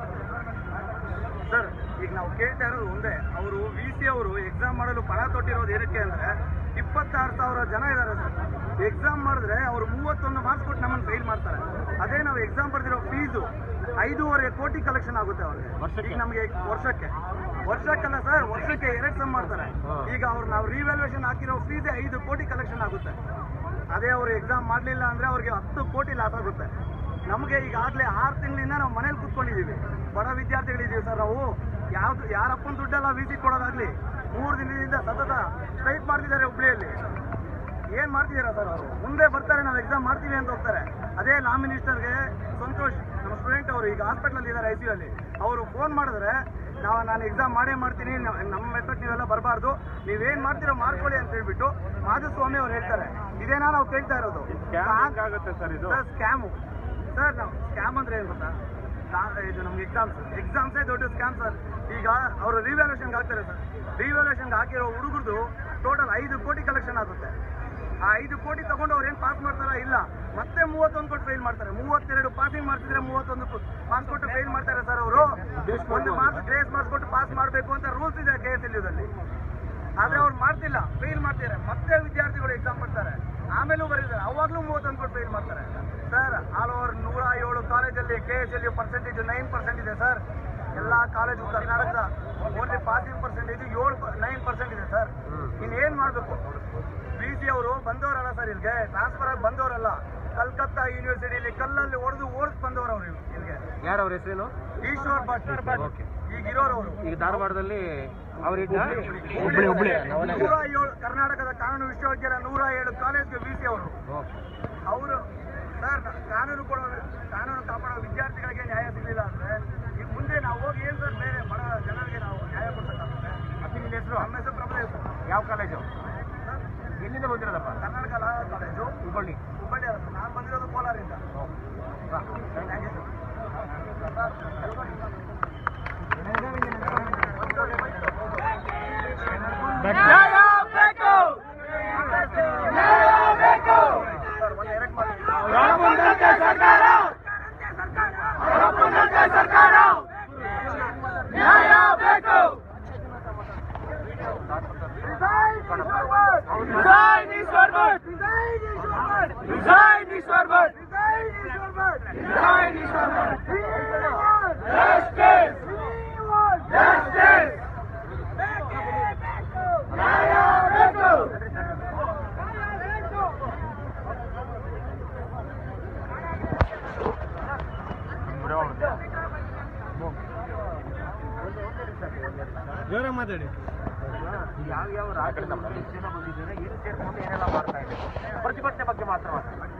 ಸರ್? ಈಗ ನಾವು ಕೇಳ್ತಾ ಇರೋದು ಒಂದೇ, ಅವರು VC ಅವರು ಎಕ್ಸಾಮ್ ಮಾಡಲು ಪಣ ತೊಟ್ಟಿರೋದು ಏನಕ್ಕೆ ಅಂದ್ರೆ 26,000 ಜನ ಇದ್ದಾರೆ ಸರ್. ಎಕ್ಸಾಮ್ ಮಾಡಿದ್ರೆ ಅವರು 31 ಮಾರ್ಕ್ಸ್ ಕೊಟ್ಟು ನಮ್ಮನ್ನು ಫೇಲ್ ಮಾಡ್ತಾರೆ. ಅದೇ ನಾವು ಎಕ್ಸಾಮ್ ಬರ್ದಿರೋ ಫೀಸು 5.5 ಕೋಟಿ ಕಲೆಕ್ಷನ್ ಆಗುತ್ತೆ ಅವ್ರಿಗೆ. ಈಗ ನಮಗೆ ವರ್ಷಕ್ಕೆ ವರ್ಷಕ್ಕಲ್ಲ ಸರ್, ವರ್ಷಕ್ಕೆ 2 ಸಮ್ ಮಾಡ್ತಾರೆ. ಈಗ ನಾವು ರಿವ್ಯಾಲ್ಯೂಯೇಷನ್ ಹಾಕಿರೋ ಫೀಸೇ 5 ಕೋಟಿ ಕಲೆಕ್ಷನ್ ಆಗುತ್ತೆ. ಅದೇ ಅವರು ಎಕ್ಸಾಮ್ ಮಾಡಲಿಲ್ಲ ಅಂದರೆ ಅವ್ರಿಗೆ 10 ಕೋಟಿ ಲಾಸ್ ಆಗುತ್ತೆ. ನಮಗೆ ಈಗಾಗಲೇ 6 ತಿಂಗಳಿಂದ ನಾವು ಮನೇಲಿ ಕೂತ್ಕೊಂಡಿದ್ದೀವಿ, ಬಡ ವಿದ್ಯಾರ್ಥಿಗಳಿದ್ದೀವಿ ಸರ್. ನಾವು ಯಾರಪ್ಪನ ದುಡ್ಡೆಲ್ಲ ವಿಸಿಟ್ ಕೊಡೋದಾಗ್ಲಿ 3 ದಿನದಿಂದ ಸತತ ಸ್ಟ್ರೈಕ್ ಮಾಡ್ತಿದ್ದಾರೆ ಹುಬ್ಳಿಯಲ್ಲಿ. ಏನು ಮಾಡ್ತಿದ್ದೀರಾ ಸರ್ ಅವರು? ಮುಂದೆ ಬರ್ತಾರೆ, ನಾವು ಎಕ್ಸಾಮ್ ಮಾಡ್ತೀವಿ ಅಂತ ಹೋಗ್ತಾರೆ. ಅದೇ ಲಾ ಮಿನಿಸ್ಟರ್ಗೆ ಸಂತೋಷ್, ನಮ್ಮ ಸ್ಟೂಡೆಂಟ್ ಅವರು ಈಗ ಹಾಸ್ಪಿಟ್ಲಲ್ಲಿ ಇದ್ದಾರೆ ICU ಅಲ್ಲಿ, ಅವರು ಫೋನ್ ಮಾಡಿದ್ರೆ ನಾನು ಎಕ್ಸಾಮ್ ಮಾಡೇ ಮಾಡ್ತೀನಿ, ನಮ್ಮ ಮೆಥಡ್ ನೀವೆಲ್ಲ ಬರಬಾರ್ದು, ನೀವೇನು ಮಾಡ್ತೀರೋ ಮಾಡ್ಕೊಳ್ಳಿ ಅಂತ ಹೇಳ್ಬಿಟ್ಟು ಮಾಧುಸ್ವಾಮಿ ಅವ್ರು ಹೇಳ್ತಾರೆ. ಇದೇನಾ ನಾವು ಕೇಳ್ತಾ ಇರೋದು? ಆಗುತ್ತೆ ಸರ್ ಇದು ಸ್ಕ್ಯಾಮು ಸರ್. ನಾವು ಸ್ಕ್ಯಾಮ್ ಅಂದ್ರೆ ಏನು ಗೊತ್ತಾ? ಇದು ನಮ್ಗೆ ಎಕ್ಸಾಮ್ಸೇ ದೊಡ್ಡ ಸ್ಕ್ಯಾಮ್ ಸರ್. ಈಗ ಅವರು ರಿವ್ಯಾಲ್ಯೂಷನ್ಗೆ ಹಾಕ್ತಾರೆ ಸರ್. ರಿವ್ಯಾಲ್ಯೂಷನ್ಗೆ ಹಾಕಿರೋ ಹುಡುಗರದು ಟೋಟಲ್ 5 ಕೋಟಿ ಕಲೆಕ್ಷನ್ ಆಗುತ್ತೆ. ಆ 5 ಕೋಟಿ ತಗೊಂಡು ಅವ್ರು ಏನು ಪಾಸ್ ಮಾಡ್ತಾರಾ? ಇಲ್ಲ, ಮತ್ತೆ 31 ಕೊಟ್ಟು ಫೇಲ್ ಮಾಡ್ತಾರೆ. 32 ಪಾಸಿಂಗ್ ಮಾಡ್ತಿದ್ರೆ 31 ಮಾರ್ಕ್ಸ್ ಕೊಟ್ಟು ಫೇಲ್ ಮಾಡ್ತಾರೆ ಸರ್ ಅವರು. 1 ಮಾರ್ಕ್ಸ್ ಗ್ರೇಸ್ ಮಾರ್ಕ್ಸ್ ಕೊಟ್ಟು ಪಾಸ್ ಮಾಡಬೇಕು ಅಂತ ರೂಲ್ಸ್ ಇದೆ KSLU ದಲ್ಲಿ. ಆದ್ರೆ ಅವ್ರು ಮಾಡ್ತಿಲ್ಲ, ಫೇಲ್ ಮಾಡ್ತಿದ್ದಾರೆ. ಮತ್ತೆ ವಿದ್ಯಾರ್ಥಿಗಳು ಎಕ್ಸಾಮ್ ಬರ್ತಾರೆ, ಆಮೇಲೂ ಬರೀತಾರೆ, ಅವಾಗ್ಲೂ 31 ಕೊಟ್ಟು ಫೇಲ್ ಮಾಡ್ತಾರೆ ಸರ್. ಆಲ್ ಓವರ್ 107 ಕಾಲೇಜಲ್ಲಿ KSLU ಪರ್ಸೆಂಟೇಜ್ 9% ಇದೆ ಸರ್. ಎಲ್ಲ ಕಾಲೇಜು ಕರ್ನಾಟಕದ ಓನ್ಲಿ ಪಾಸಿಂಗ್ ಪರ್ಸೆಂಟೇಜ್ 9% ಇದೆ ಸರ್. ಇನ್ನೇನ್ ಮಾಡ್ಬೇಕು? BC ಅವರು ಬಂದವರಲ್ಲ ಸರ್, ಇಲ್ಲಿಗೆ ಟ್ರಾನ್ಸ್ಫರ್ ಆಗಿ ಬಂದವರಲ್ಲ. ಕಲ್ಕತ್ತಾ ಯೂನಿವರ್ಸಿಟಿಲಿ ಕಲ್ಲಲ್ಲಿ ಓಡಿಸ್ ಬಂದವರು ಅವರು ಇಲ್ಲಿಗೆ. ಯಾರು ಅವ್ರ ಹೆಸರೇನು? ಈಶ್ವರ್ ಭಟ್. ಈಗ ಇರೋರವರು ಈಗ ಧಾರವಾಡದಲ್ಲಿ ಹುಬ್ಳಿ 107 ಕರ್ನಾಟಕದ ಕಾನೂನು ವಿಶ್ವವಿದ್ಯಾಲಯ 107 ಕಾಲೇಜ್ಗೆ BC ಅವರು ಸರ್, ಕಾನೂನು ಕಾಪಾಡೋ ವಿದ್ಯಾರ್ಥಿಗಳಿಗೆ ನ್ಯಾಯ ಸಿಗಲಿಲ್ಲ ಅಂದ್ರೆ ಈಗ ಮುಂದೆ ನಾವು ಹೋಗಿ ಏನ್ ಸರ್ ಬೇರೆ ಬಡ ಜನರಿಗೆ ನಾವು ನ್ಯಾಯ ಕೊಡ್ಬೇಕಾಗುತ್ತೆ? ನಿಮ್ಮ ಹೆಸರು? ನಮ್ಮ ಹೆಸರು ಪ್ರಭು. ಯಾವ ಕಾಲೇಜು? ಎಲ್ಲಿಂದ ಬಂದಿರೋದಪ್ಪ? ಕರ್ನಾಟಕ ಲಾ ಕಾಲೇಜು, ಹುಬ್ಬಳ್ಳಿ ಅಲ್ಲ ಸರ್. ನಾನು ಬಂದಿರೋದು ಕೋಲಾರಿಂದ. ಜೋರಾಗಿ ಮಾತಾಡಿ. ಯಾವ ರಾಜ್ಯದಲ್ಲಿ ಎಷ್ಟು ಜನ ಬಂದಿದ್ದಾರೆ, ಏನು ಸೇರ್ಕೊಂಡು ಏನೆಲ್ಲ ಮಾಡ್ತಾ ಇದೆ, ಪ್ರತಿಭಟನೆ ಬಗ್ಗೆ ಮಾತ್ರ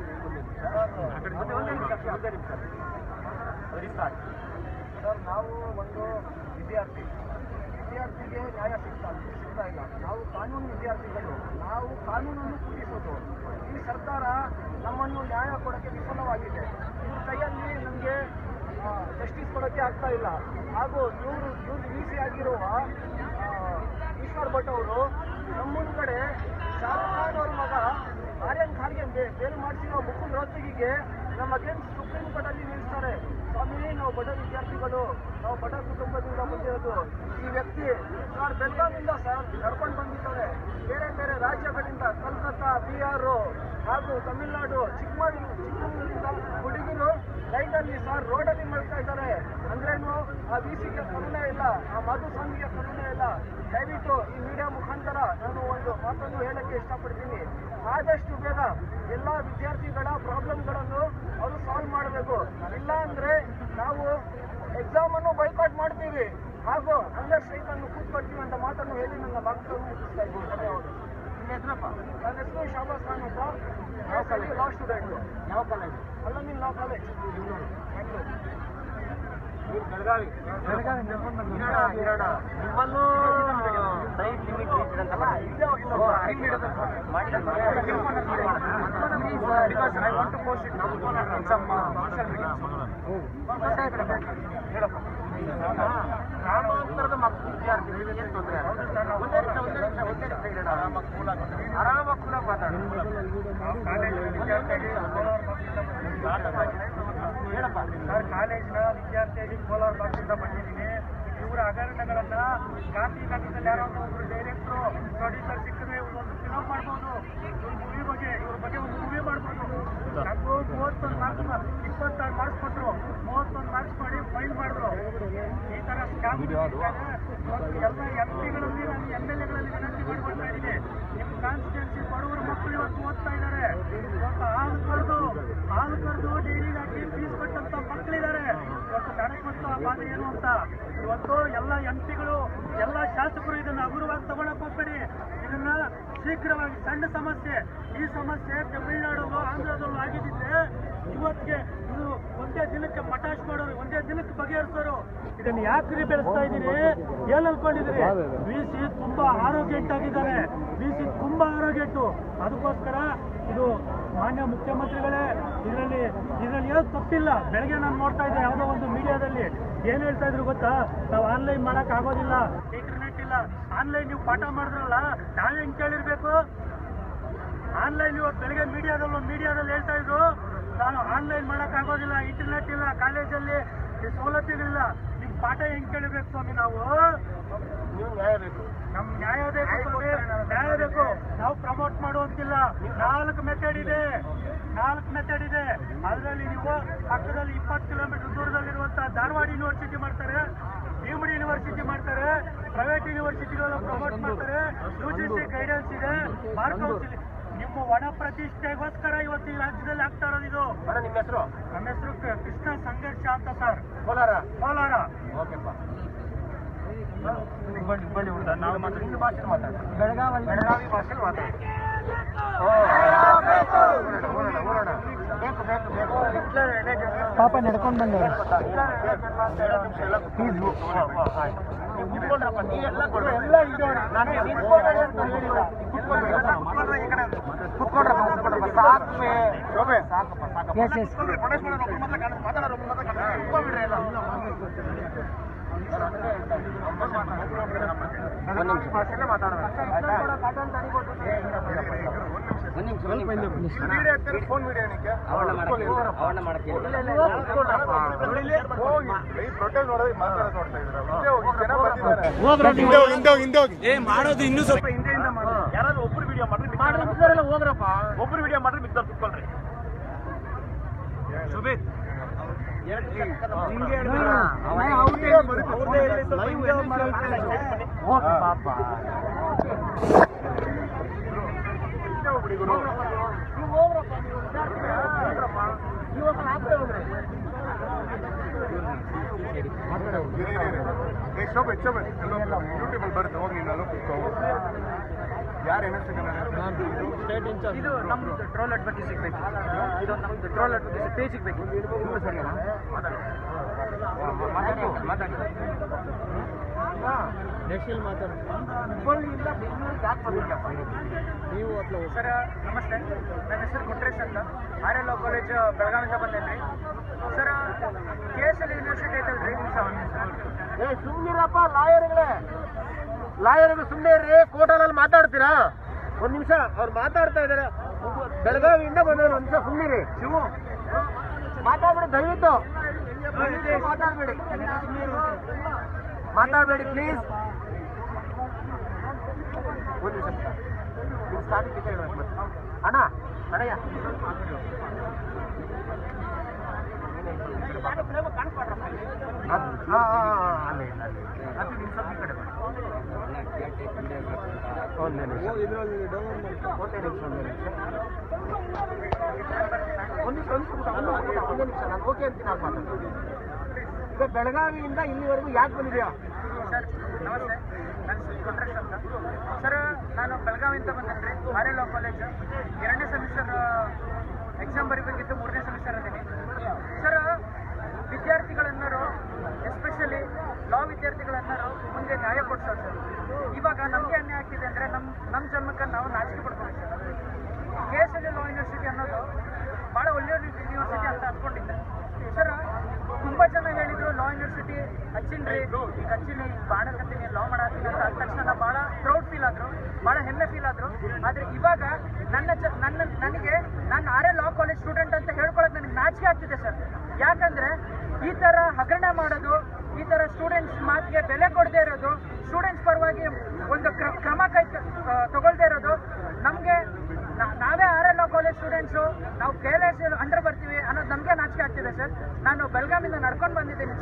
ಸರ್, ನಾವು ಒಂದು ವಿದ್ಯಾರ್ಥಿಗೆ ನ್ಯಾಯ ಸಿಗ್ತಾ ಇಲ್ಲ. ನಾವು ಕಾನೂನು ವಿದ್ಯಾರ್ಥಿಗಳು, ನಾವು ಕಾನೂನನ್ನು ಕೂಡಿಸೋದು. ಈ ಸರ್ಕಾರ ನಮ್ಮನ್ನು ನ್ಯಾಯ ಕೊಡೋಕ್ಕೆ ವಿಫಲವಾಗಿದೆ. ಇವ್ರ ಕೈಯಲ್ಲಿ ನಮಗೆ ಜಸ್ಟಿಸ್ ಕೊಡೋಕ್ಕೆ ಆಗ್ತಾ ಇಲ್ಲ. ಹಾಗೂ ಇವರು BC ಆಗಿರುವ ಈಶ್ವರ್ ಭಟ್ ಅವರು ನಮ್ಮ ಮುಂದ್ಗಡೆ ಶಾರುಖ್ ಖಾನ್ ಅವ್ರ ಮಗ ಆರ್ಯನ್ ಖಾನ್ಗೆ ಬೇಲ್ ಮಾಡಿಸಿರೋ ಮುಕುಲ್ ರೋಹ್ತಗಿಗೆ ನಮ್ಮ ಅಗೇನ್ಸ್ಟ್ ಸುಪ್ರೀಂ ಕೋರ್ಟಲ್ಲಿ ನಿಲ್ಲಿಸ್ತಾರೆ. ಸ್ವಾಮಿ, ನಾವು ಬಡ ವಿದ್ಯಾರ್ಥಿಗಳು, ನಾವು ಬಡ ಕುಟುಂಬದಿಂದ ಬಂದಿರೋದು. ಈ ವ್ಯಕ್ತಿ ಸರ್ ಬೆಳಗಾವಿಯಿಂದ ಸರ್ ನಡ್ಕೊಂಡು ಬಂದಿದ್ದಾರೆ. ಬೇರೆ ಬೇರೆ ರಾಜ್ಯಗಳಿಂದ, ಕಲ್ಕತ್ತಾ, ಬಿಹಾರ್ ಹಾಗೂ ತಮಿಳುನಾಡು, ಚಿಕ್ಕಮಗಳೂರಿಂದ ಹುಡುಗಿರು ಲೈಟಲ್ಲಿ ಸರ್ ರೋಡಲ್ಲಿ ಮಾಡ್ತಾ ಇದ್ದಾರೆ. ಅಂದ್ರೇನು? ಆ BCಗೆ ಕರುಣೆ ಇಲ್ಲ, ಆ ಮಾಧುಸ್ವಾಮಿಗೆ ಕರುಣೆ ಇಲ್ಲ. ದಯವಿಟ್ಟು ಈ ಮೀಡಿಯಾ ಮುಖಾಂತರ ನಾನು ಒಂದು ಮಾತನ್ನು ಹೇಳಕ್ಕೆ ಇಷ್ಟಪಡ್ತೀನಿ. ಆದಷ್ಟು ಬೇಗ ಎಲ್ಲ ವಿದ್ಯಾರ್ಥಿಗಳ ಪ್ರಾಬ್ಲಮ್ಗಳನ್ನು ಅವರು ಸಾಲ್ವ್ ಮಾಡಬೇಕು. ಇಲ್ಲ ಅಂದ್ರೆ ನಾವು ಎಕ್ಸಾಮ್ ಅನ್ನು ಬೈಕಾಟ್ ಮಾಡ್ತೀವಿ ಹಾಗೂ ಅಂಡರ್ ಸ್ಟ್ರೈಕ್ ಅನ್ನು ಕೂತ್ಕೊಳ್ತೀವಿ ಅಂತ ಮಾತನ್ನು ಹೇಳಿ ನನ್ನ ಮಾತನ್ನು ಮುಗಿಸ್ತಾ ಇದ್ದೀನಿ. ಧನ್ಯವಾದ. ನಿಮ್ಮ ಹೆಸರಪ್ಪ? ನನ್ನ ಹೆಸರು ಶಾಬಾಸ್ ಖಾನ್ ಅಂತ, ಲಾ ಸ್ಟೂಡೆಂಟ್. ಯಾವ college? Alameen law college, Belagavi. ನಿಮ್ಮಲ್ಲೂ ಸೈಡ್ ಲಿಮಿಟ್ ಅಂತಲ್ಲ? ಗ್ರಾಮಾಂತರದ ಮಕ್ಕಳು ವಿದ್ಯಾರ್ಥಿಗಳಿಗೆ ಏನು ತೊಂದರೆ? ಒಂದೇ ನಿಮಿಷ ಆರಾಮಾಗಿ ಕೂಡ ಮಾತಾಡಿ. ಹೇಳಪ್ಪ ಸರ್, ಕಾಲೇಜಿನ ವಿದ್ಯಾರ್ಥಿಯಾಗಿ ಕೋಲಾರ ಭಾಗದಿಂದ ಬಂದಿದ್ದೀನಿ. ಇವರ ಹಗರಣಗಳನ್ನ ಗಾಂಧಿನಗರದಲ್ಲಿ ಯಾರೋ ಒಬ್ಬರು ಡೈರೆಕ್ಟ್ರು ಪ್ರೊಡ್ಯೂಸರ್ ಸಿಕ್ಕಿದ್ರೆ ಒಂದು ಫಿಲಮ್ ಮಾಡ್ಬೋದು, ಇವ್ರ ಬಗ್ಗೆ ಒಂದು ಮೂವಿ ಮಾಡ್ಬೋದು. ನಮಗೂ 31 ಮಾರ್ಕ್ಸ್ 26 ಮಾರ್ಕ್ಸ್ ಕೊಟ್ಟರು. 31 ಮಾರ್ಕ್ಸ್ ಮಾಡಿ ಫೈಲ್ ಮಾಡಿದ್ರು. ಈ ತರ ಸ್ಕ್ಯಾಮ್ ಎಲ್ಲ MP ಗಳಲ್ಲಿ ನಾನು MLA ಗಳಲ್ಲಿ ವಿನಂತಿ ಮಾಡ್ಕೊಳ್ತಾ ಇದ್ದೀನಿ. ನಿಮ್ಮ ಕಾನ್ಸ್ಟಿಟ್ಯೂನ್ಸಿ ಬಡವರು ಮಕ್ಕಳು ಇವತ್ತು ಓದ್ತಾ ಇದ್ದಾರೆ. ಇವತ್ತು ಹಾಲು ಕರೆದು ಡೈರಿ ಹಾಕಿ ಫೀಸ್ ಕೊಟ್ಟಂತ ಮಕ್ಕಳಿದ್ದಾರೆ. ಇವತ್ತು ನಡೆಸ್ಕೊಟ್ಟು ಆ ಬಾಧೆ ಏನು ಅಂತ ಇವತ್ತು ಎಲ್ಲ MPಗಳು ಎಲ್ಲ ಶಾಸಕರು ಇದನ್ನ ಹಗುರವಾಗಿ ತಗೊಳಕ್ ಹೋಗ್ಬೇಡಿ. ಇದನ್ನ ಶೀಘ್ರವಾಗಿ ಸಣ್ಣ ಸಮಸ್ಯೆ, ಈ ಸಮಸ್ಯೆ ತಮಿಳುನಾಡಲ್ಲೂ ಆಂಧ್ರದಲ್ಲೂ ಆಗಿದ್ದಿದ್ರೆ ಇವತ್ತಿಗೆ ಇದು ಒಂದೇ ದಿನಕ್ಕೆ ಮಟಾಶ್ ಮಾಡೋರು, ಒಂದೇ ದಿನಕ್ಕೆ ಬಗೆಹರಿಸೋರು. ಇದನ್ನು ಯಾಕ್ರಿ ಬೆಳೆಸ್ತಾ ಇದ್ದೀರಿ? ಏನ್ ಅನ್ಕೊಂಡಿದ್ದೀರಿ? VC ತುಂಬಾ ಆರೋಗ್ಯಂಟಾಗಿದ್ದಾರೆ. VC ತುಂಬಾ ಆರೋಗ್ಯಂಟು. ಅದಕ್ಕೋಸ್ಕರ ಇದು ಮಾನ್ಯ ಮುಖ್ಯಮಂತ್ರಿಗಳೇ ಇದರಲ್ಲಿ ಏನು ತಪ್ಪಿಲ್ಲ. ಬೆಳಗ್ಗೆ ನಾನು ನೋಡ್ತಾ ಇದ್ದೆ ಯಾವುದೋ ಒಂದು ಮೀಡಿಯಾದಲ್ಲಿ ಏನ್ ಹೇಳ್ತಾ ಇದ್ರು ಗೊತ್ತಾ, ನಾವು ಆನ್ಲೈನ್ ಮಾಡಕ್ ಆಗೋದಿಲ್ಲ, ಇಂಟರ್ನೆಟ್ ಇಲ್ಲ. ಆನ್ಲೈನ್ ನೀವು ಪಾಠ ಮಾಡಿದ್ರಲ್ಲ, ನಾವೇ ಹೆಂಗ್ ಕೇಳಿರ್ಬೇಕು? ಆನ್ಲೈನ್ ಇವತ್ತು ಬೆಳಗ್ಗೆ ಮೀಡಿಯಾದಲ್ಲಿ ಹೇಳ್ತಾ ಇದ್ರು, ನಾನು ಆನ್ಲೈನ್ ಮಾಡಕ್ ಆಗೋದಿಲ್ಲ, ಇಂಟರ್ನೆಟ್ ಇಲ್ಲ, ಕಾಲೇಜಲ್ಲಿ ಸೌಲಭ್ಯಗಳಿಲ್ಲ. ನಿಮ್ ಪಾಠ ಹೆಂಗ್ ಕೇಳಬೇಕು ಸ್ವಾಮಿ? ನಾವು ನಮ್ ನ್ಯಾಯ ಬೇಕು. ನಾವು ಪ್ರಮೋಟ್ ಮಾಡುವಂತಿಲ್ಲ. 4 ಮೆಥಡ್ ಇದೆ. ಅದರಲ್ಲಿ ನೀವು ಪಕ್ಕದಲ್ಲಿ 20 ಕಿಲೋಮೀಟರ್ ದೂರದಲ್ಲಿರುವಂತಹ ಧಾರವಾಡ ಯೂನಿವರ್ಸಿಟಿ ಮಾಡ್ತಾರೆ, ಭೀಮಡಿ ಯೂನಿವರ್ಸಿಟಿ ಮಾಡ್ತಾರೆ, ಪ್ರೈವೇಟ್ ಯೂನಿವರ್ಸಿಟಿಗಳ ಪ್ರಮೋಟ್ ಮಾಡ್ತಾರೆ. UGC ಗೈಡೆನ್ಸ್ ಇದೆ, ಬಾರ್ ಕೌನ್ಸಿಲ್. ನಿಮ್ಮ ಒಣ ಪ್ರತಿಷ್ಠೆಗೋಸ್ಕರ ಇವತ್ತು ಈ ರಾಜ್ಯದಲ್ಲಿ ಆಗ್ತಾ ಇರೋದು ಇದು. ನಿಮ್ಮ ಹೆಸರು? ನಮ್ಮ ಹೆಸರು ಕೃಷ್ಣ ಸಂಘರ್ಷ ಅಂತ ಸರ್. ಕೋಲಾರ. ಓಕೆಪ್ಪ. ನಾವು ಹಿಂದಿ ಭಾಷೆ ಮಾತಾಡ್ತೀವಿ, ಬೆಳಗಾವಿ ಭಾಷೆ ಮಾತಾಡ್ತೀವಿ. ಪಾಪ ನಡ್ಕೊಂಡು ಬಂದವರು. ಮಾಡೋದು ಇನ್ನೂ ಸ್ವಲ್ಪ ಹಿಂದೆಯಿಂದ ಮಾಡಿ. ಯಾರಾದ್ರೂ ಒಬ್ರು ವಿಡಿಯೋ ಮಾಡ್ರಿ, ಹೋಗ್ರಪ್ಪ. ಒಬ್ರು ವಿಡಿಯೋ ಮಾಡ್ರಿ, ಮಿಕ್ದರ್ ಕುತ್ಕೊಳ್ರಿ. ಶೋಭಿತ್ ಶೋಭೆ ಯೂಟ್ಯೂಬಲ್ಲಿ ಬರುತ್ತೆ, ಹೋಗಿ ನೀನು ಯಾರು ಇದು ನಮ್ದು ಟ್ರೋಲ್ ಅಡ್ವರ್ಟೈಸ್ ಸಿಗ್ಬೇಕು. ಇದು ನಮ್ದು ಟ್ರೋಲ್ ಅಡ್ವರ್ಟೈಸ್ ಪೇಜ್ ಸಿಗ್ಬೇಕು. ಸರ್ ನಮಸ್ತೆ, ನನ್ನ ಹೆಸರು ಗುಟ್ರೇಶ್ ಅಂತ, RLO ಕಾಲೇಜ್ ಬೆಳಗಾವಿಂದ ಬಂದೇನ್ರಿ. ಸರ್ KSLU ಯೂನಿವರ್ಸಿಟಿ ಐತಲ್ರಿ, ಸುಮ್ಮನಿರಪ್ಪ ಲಾಯರ್ಗಳು ಸುಮ್ಮನೆ ಇರ್ರಿ. ಕೋರ್ಟಲ್ಲಿ ಮಾತಾಡ್ತೀರಾ? ಒಂದ್ ನಿಮಿಷ, ಅವ್ರು ಮಾತಾಡ್ತಾ ಇದಾರೆ. ಬೆಳಗಾವಿಯಿಂದ ಬಂದವರು, ಒಂದ್ ನಿಮಿಷ ಸುಮ್ಮನಿರಿ. ಶಿವು ಮಾತಾಡ್ಬೇಡಿ, ದಯವಿಟ್ಟು ಮಾತಾಡಬೇಡಿ ಪ್ಲೀಸ್. ಒಂದು ನಿಮಿಷ ಅಣ್ಣಯ್ಯ ನಾನು ಓಕೆ ಅಂತೀನಿ. ಈಗ ಬೆಳಗಾವಿಯಿಂದ ಇಲ್ಲಿವರೆಗೂ ಯಾಕೆ ಬಂದಿದ್ಯಾ? ಸರ್ ನಮಸ್ತೆ, ನನ್ನ ಹೆಸರು ಗುಟ್ರೇಶ್ ಅಂತ. ಸರ್ ನಾನು ಬೆಳಗಾವಿಯಿಂದ ಬಂದೇನ್ರಿ. RLO ಕಾಲೇಜ್ 2ನೇ ಸೆಮಿಸ್ಟರ್ ಎಕ್ಸಾಮ್ ಬರೀಬೇಕಿತ್ತು, 3ನೇ ಸೆಮಿಸ್ಟರ್ ಅದೀನಿ. ಸರ್ ವಿದ್ಯಾರ್ಥಿಗಳನ್ನರು, ಎಸ್ಪೆಷಲಿ ಲಾ ವಿದ್ಯಾರ್ಥಿಗಳನ್ನರು ಮುಂದೆ ನ್ಯಾಯ ಕೊಡ್ಸೋದು ಸರ್. ಇವಾಗ ನಮಗೆ ಅನ್ಯಾಯ ಆಗ್ತಿದೆ ಅಂದರೆ ನಮ್ಮ ಜನ್ಮಕ್ಕೆ ನಾವು ನಾಚಿಕೆ ಪಡ್ತೀವಿ ಸರ್. KSLU ಲಾ ಯೂನಿವರ್ಸಿಟಿ ಅನ್ನೋದು ಭಾಳ ಒಳ್ಳೆಯ ಯೂನಿವರ್ಸಿಟಿ ಅಂತ ಅಂದ್ಕೊಂಡಿದ್ದೆ ಸರ್. ತುಂಬ ಜನ ಹೇಳಿದ್ರು ಲಾ ಯೂನಿವರ್ಸಿಟಿ ಹಚ್ಚಿನ್ರಿ, ಈಗ ಹಚ್ಚಿನಿ, ಬಾಣಕತ್ತೀನಿ, ಲಾ ಮಾಡತ್ತೀನಿ ಅಂತ ಅಂದ ತಕ್ಷಣ ಭಾಳ ಪ್ರೌಡ್ ಫೀಲ್ ಆದರು, ಭಾಳ ಹೆಮ್ಮೆ ಫೀಲ್ ಆದರು. ಆದರೆ ಇವಾಗ ನನಗೆ ನಾನು RLO ಕಾಲೇಜ್ ಸ್ಟೂಡೆಂಟ್ ಅಂತ ಹೇಳ್ಕೊಳಕ್ಕೆ ನನಗೆ ನಾಚಿಕೆ ಆಗ್ತಿದೆ ಸರ್. ಯಾಕಂದರೆ ಈ ಥರ ಹಗರಣ ಮಾಡೋದು, ಈ ಥರ ಸ್ಟೂಡೆಂಟ್ಸ್ ಮಾತಿಗೆ ಬೆಲೆ ಕೊಡದೇ ಇರೋದು, ಸ್ಟೂಡೆಂಟ್ಸ್ ಪರವಾಗಿ ಒಂದು ಕ್ರಮ ತಗೊಳ್ದೇ ಇರೋದು, ನಮಗೆ ನಾವೇ RLO ಕಾಲೇಜ್ ಸ್ಟೂಡೆಂಟ್ಸು, ನಾವು KSLU ಅಂಡರ್ ಬರ್ತೀವಿ ಅನ್ನೋದು ನಮಗೆ ನಾಚಿಕೆ ಆಗ್ತಿದೆ ಸರ್. ನಾನು ಬೆಳಗಾವಿಯಿಂದ ನಡ್ಕೊಂಡು ಬಂದಿದ್ದೀನಿ ಸರ್.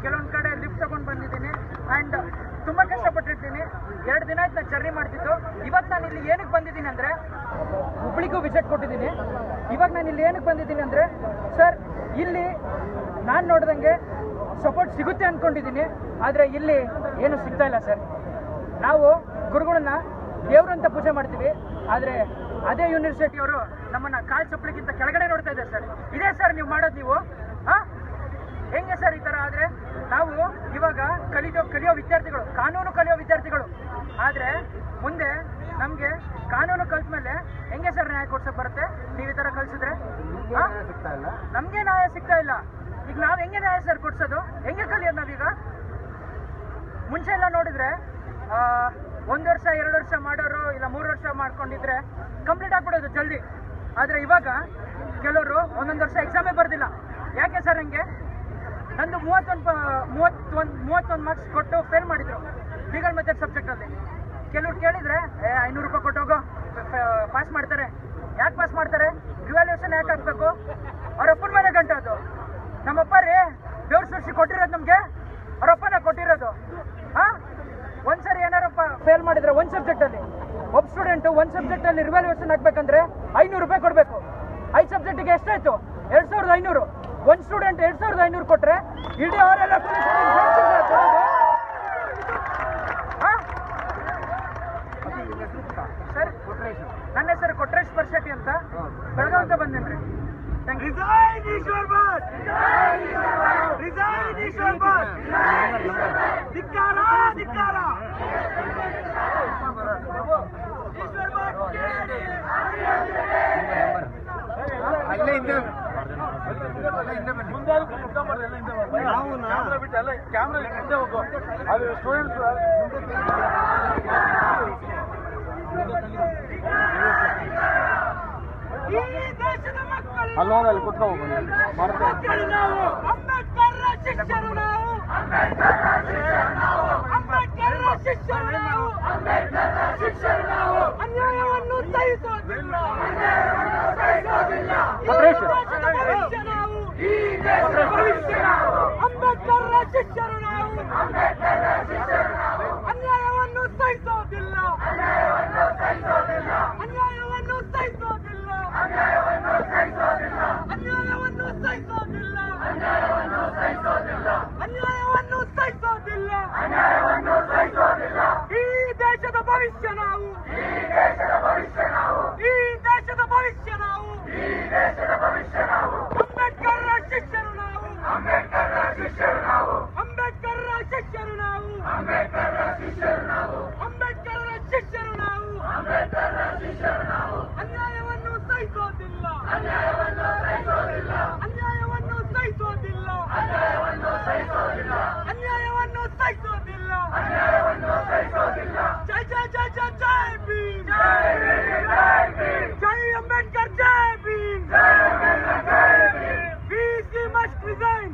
ಕೆಲವೊಂದು ಕಡೆ ಲಿಫ್ಟ್ ತಗೊಂಡು ಬಂದಿದ್ದೀನಿ ಆ್ಯಂಡ್ ತುಂಬ ಕಷ್ಟಪಟ್ಟಿರ್ತೀನಿ. 2 ದಿನ ಆಯ್ತು ನಾನು ಜರ್ನಿ ಮಾಡ್ತಿದ್ದು. ಇವತ್ತು ನಾನು ಇಲ್ಲಿ ಏನಕ್ಕೆ ಬಂದಿದ್ದೀನಿ ಅಂದರೆ, ಹುಬ್ಳಿಗೂ ವಿಸಿಟ್ ಕೊಟ್ಟಿದ್ದೀನಿ. ಇವಾಗ ನಾನು ಇಲ್ಲಿ ಏನಕ್ಕೆ ಬಂದಿದ್ದೀನಿ ಅಂದರೆ, ಸರ್ ಇಲ್ಲಿ ನಾನು ನೋಡ್ದಂಗೆ ಸಪೋರ್ಟ್ ಸಿಗುತ್ತೆ ಅಂದ್ಕೊಂಡಿದ್ದೀನಿ, ಆದರೆ ಇಲ್ಲಿ ಏನು ಸಿಗ್ತಾ ಇಲ್ಲ ಸರ್. ನಾವು ಗುರುಗಳನ್ನ ದೇವ್ರಂತ ಪೂಜೆ ಮಾಡ್ತೀವಿ, ಆದರೆ ಅದೇ ಯೂನಿವರ್ಸಿಟಿಯವರು ನಮ್ಮನ್ನು ಕಾಲು ಚಪ್ಪಲಿಗಿಂತ ಕೆಳಗಡೆ ನೋಡ್ತಾ ಇದ್ದಾರೆ ಸರ್. ಇದೇ ಸರ್ ನೀವು ಮಾಡೋದು ನೀವು? ಹಾಂ, ಹೆಂಗೆ ಸರ್ ಈ ಥರ ಆದರೆ? ನಾವು ಇವಾಗ ಕಲಿಯೋ ವಿದ್ಯಾರ್ಥಿಗಳು, ಕಾನೂನು ಕಲಿಯೋ ವಿದ್ಯಾರ್ಥಿಗಳು. ಆದರೆ ಮುಂದೆ ನಮಗೆ ಕಾನೂನು ಕಲ್ತ ಮೇಲೆ ಹೆಂಗೆ ಸರ್ ನ್ಯಾಯ ಕೊಡ್ಸೋಕೆ ಬರುತ್ತೆ? ನೀವು ಈ ಥರ ಕಲಿಸಿದ್ರೆ ನಮಗೆ ನ್ಯಾಯ ಸಿಗ್ತಾ ಇಲ್ಲ. ಈಗ ನಾವು ಹೆಂಗೆ ನ್ಯಾಯ ಸರ್ ಕೊಡ್ಸೋದು? ಹೆಂಗೆ ಕಲಿಯೋದು ನಾವೀಗ? ಮುಂಚೆ ಎಲ್ಲ ನೋಡಿದ್ರೆ 1 ವರ್ಷ 2 ವರ್ಷ ಮಾಡೋರು ಇಲ್ಲ 3 ವರ್ಷ ಮಾಡ್ಕೊಂಡಿದ್ರೆ ಕಂಪ್ಲೀಟ್ ಆಗ್ಬಿಡೋದು ಜಲ್ದಿ. ಆದರೆ ಇವಾಗ ಕೆಲವರು 1 ವರ್ಷ ಎಕ್ಸಾಮೇ ಬರ್ದಿಲ್ಲ. ಯಾಕೆ ಸರ್ ಹಂಗೆ? ನಂದು 31 ಮಾರ್ಕ್ಸ್ ಕೊಟ್ಟು ಫೇಲ್ ಮಾಡಿದ್ರು ಲೀಗಲ್ ಮೆಥಡ್ ಸಬ್ಜೆಕ್ಟಲ್ಲಿ. ಕೆಲವ್ರು ಕೇಳಿದರೆ 500 ರೂಪಾಯಿ ಕೊಟ್ಟೋಗೋ ಪಾಸ್ ಮಾಡ್ತಾರೆ. ಯಾಕೆ ಪಾಸ್ ಮಾಡ್ತಾರೆ? ರಿವ್ಯಾಲ್ಯೂಷನ್ ಯಾಕೆ ಹಾಕ್ಬೇಕು? ಅವ್ರ ಅಪ್ಪನ ಮೇಲೆ ಗಂಟೆ ಅದು. ನಮ್ಮಪ್ಪ ರೀ ದೇವ್ರ ಸೃಷ್ಟಿ ಕೊಟ್ಟಿರೋದು ನಮಗೆ, ಅವರಪ್ಪನ ಕೊಟ್ಟಿರೋದು. ಹಾಂ, ಒಂದ್ಸರಿ ಏನಾರಪ್ಪ ಫೇಲ್ ಮಾಡಿದ್ರೆ ಒಂದು ಸಬ್ಜೆಕ್ಟಲ್ಲಿ, ಒಬ್ಬ ಸ್ಟೂಡೆಂಟು ಒಂದು ಸಬ್ಜೆಕ್ಟಲ್ಲಿ ರಿವ್ಯಾಲ್ಯೂಷನ್ ಹಾಕ್ಬೇಕಂದ್ರೆ 500 ರೂಪಾಯಿ ಕೊಡಬೇಕು. 5 ಸಬ್ಜೆಕ್ಟಿಗೆ ಎಷ್ಟಾಯ್ತು? 2500. ಒಂದು ಸ್ಟೂಡೆಂಟ್ 2500 ಕೊಟ್ಟರೆ ಇಡೀ ಅವರೆಲ್ಲ ಸರ್. ನನ್ನ ಹೆಸರು ಕೊಟ್ರೇಶ್ ಪರ್ಶೆಟ್ಟಿ ಅಂತ, ಬೆಳಗಾವಿ ಅಂತ ಬಂದೇನ್ರಿ. ಅಲ್ಲೋದಲ್ಲಿ ಕುತ್ಕೊ ಹೋಗೋಣ. ಅನ್ಯಾಯವನ್ನು ಸಹಿಸೋದಿಲ್ಲ. ಅಂಬೇಡ್ಕರ್ ಶಿಷ್ಯರು ನಾವು. ಅನ್ಯಾಯವನ್ನು ಸಹಿಸೋದಿಲ್ಲ. ಅನ್ಯಾಯವನ್ನು ಸಹಿಸೋದಿಲ್ಲ. ಅನ್ಯಾಯವನ್ನು ಸಹಿಸೋದಿಲ್ಲ. ಅನ್ಯಾಯವನ್ನು ಸಹಿಸೋದಿಲ್ಲ. ಈ ದೇಶದ ಭವಿಷ್ಯ ನಾವು. ಈ ದೇಶದ ಭವಿಷ್ಯ ನಾವು. ಅಂಬೇಡ್ಕರ್ ಶಿಷ್ಯರು ನಾವು. ಅಂಬೇಡ್ಕರ್ ಶಿಷ್ಯರು ನಾವು. ಅಂಬೇಡ್ಕರ್ ಶಿಷ್ಯರು ನಾವು. ಅನ್ಯಾಯವನ್ನು ಸಹಿಸೋದಿಲ್ಲ. ಅನ್ಯಾಯವನ್ನು ಸಹಿಸೋದಿಲ್ಲ. ಜೈ ಜೈ ಜೈ ಜೈ ಜೈ ಭೀಮ್. ಜೈ ಅಂಬೇಡ್ಕರ್. ಜೈ ಭೀಮ್. VC must resign.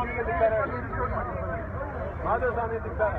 ಮಾಧುಸ್ವಾಮಿಗೆ ಧಿಕ್ಕಾರ ಮಾಧುಸ್ವಾಮಿ ಧಿಕ್ಕಾರ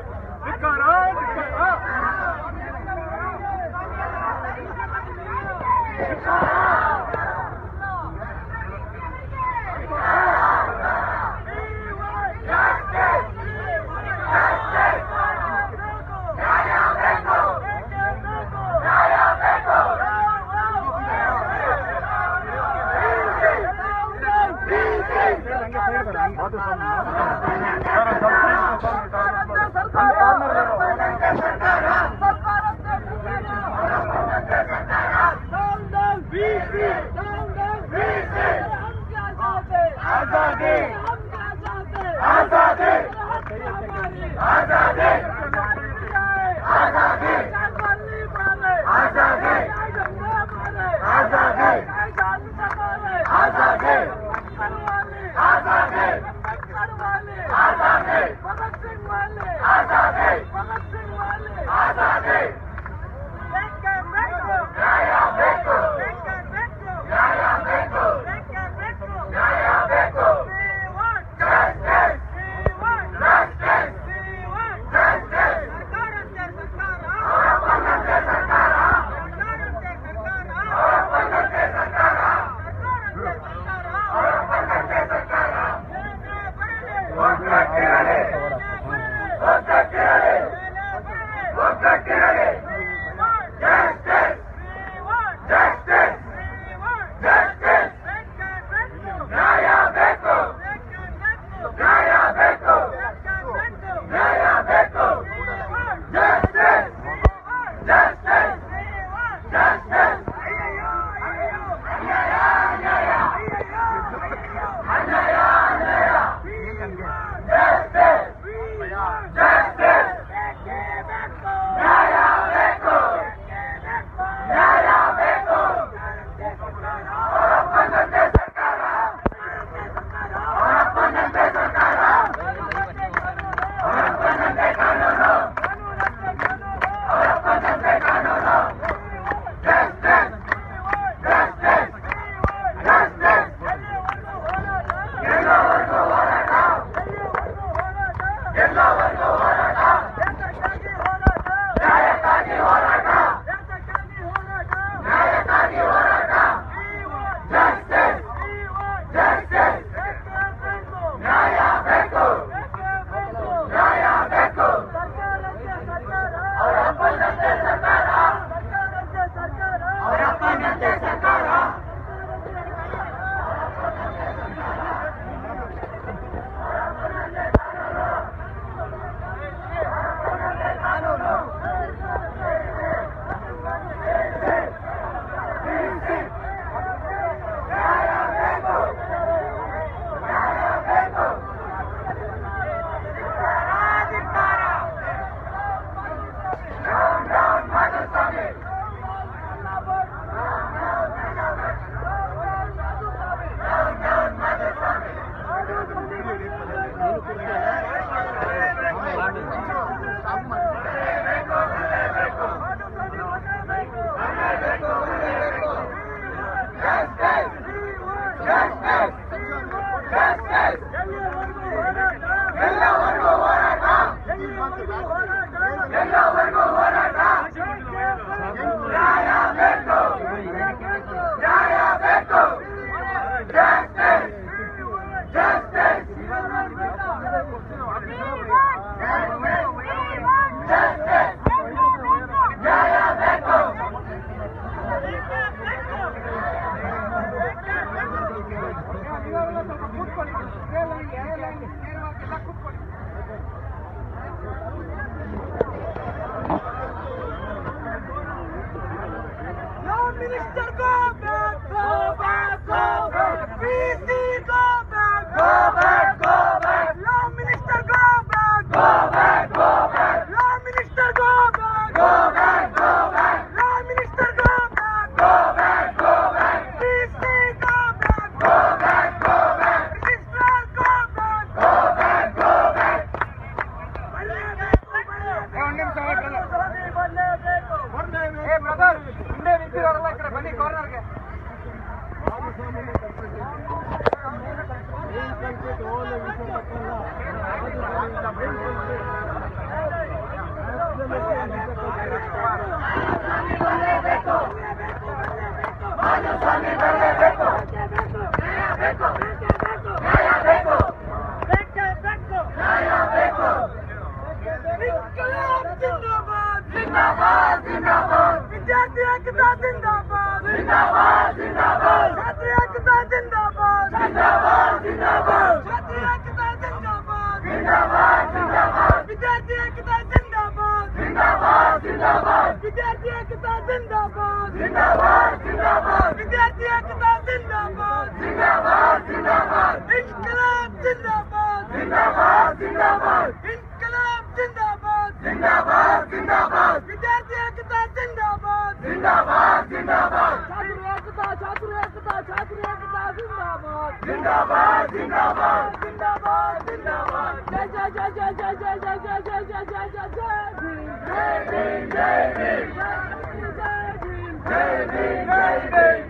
ವಿದ್ಯಾರ್ಥಿ ಏಕತಾ ಜಿಂದಾಬಾದ್ ಜಿಂದಾಬಾದ್ ಜಿಂದಾಬಾದ್ ಛಾತ್ರ ಏಕತಾ ಜಿಂದಾಬಾದ್ ಜಿಂದಾಬಾದ್ ಜಿಂದಾಬಾದ್ ಛಾತ್ರ ಏಕತಾ ಜಿಂದಾಬಾದ್ ಜಿಂದಾಬಾದ್ ಜಿಂದಾಬಾದ್ ವಿದ್ಯಾರ್ಥಿ ಏಕತಾ ಜಿಂದಾಬಾದ್ ಜಿಂದಾಬಾದ್ ಜಿಂದಾಬಾದ್ ವಿದ್ಯಾರ್ಥಿ ಏಕತಾ ಜಿಂದಾಬಾದ್ ಜಿಂದಾಬಾದ್ ಜಿಂದಾಬಾದ್ ವಿದ್ಯಾರ್ಥಿ ಏಕತಾ ಜಿಂದಾಬಾದ್ ಜಿಂದಾಬಾದ್ ಜಿಂದಾಬಾದ್ ಇನ್ಕಿಲಾಬ್ ಜಿಂದಾಬಾದ್ ಜಿಂದಾಬಾದ್ ಜಿಂದಾಬಾದ್ ಇನ್ಕಿಲಾಬ್ ಜಿಂದಾಬಾದ್ ಜಿಂದಾಬಾದ್ ಜಿಂದಾಬಾದ್ ವಿದ್ಯಾರ್ಥಿ ಏಕತಾ ಜಿಂದಾಬಾದ್ ಜಿಂದಾಬಾದ್ ಜಿಂದಾಬಾದ್ ಛಾತ್ರ ಏಕತಾ ಜಿಂದಾಬಾದ್ ಜಿಂದಾಬಾದ್ ಜಿಂದಾಬಾದ್ ಜಿಂದಾಬಾದ್ ಜಿಂದಾಬಾದ್ ಜೈ ಜೈ ಜೈ ಜೈ ಜೈ ಜೈ ಜೈ ಜೈ ಜೈ ಜೈ ಜೈ ಜೈ ಜೈ ಭೀಮ್ ಜೈ ಭೀಮ್ ಜೈ ಭೀಮ್ ಜೈ ಭೀಮ್ ಜೈ ಭೀಮ್ ಜೈ ಭೀಮ್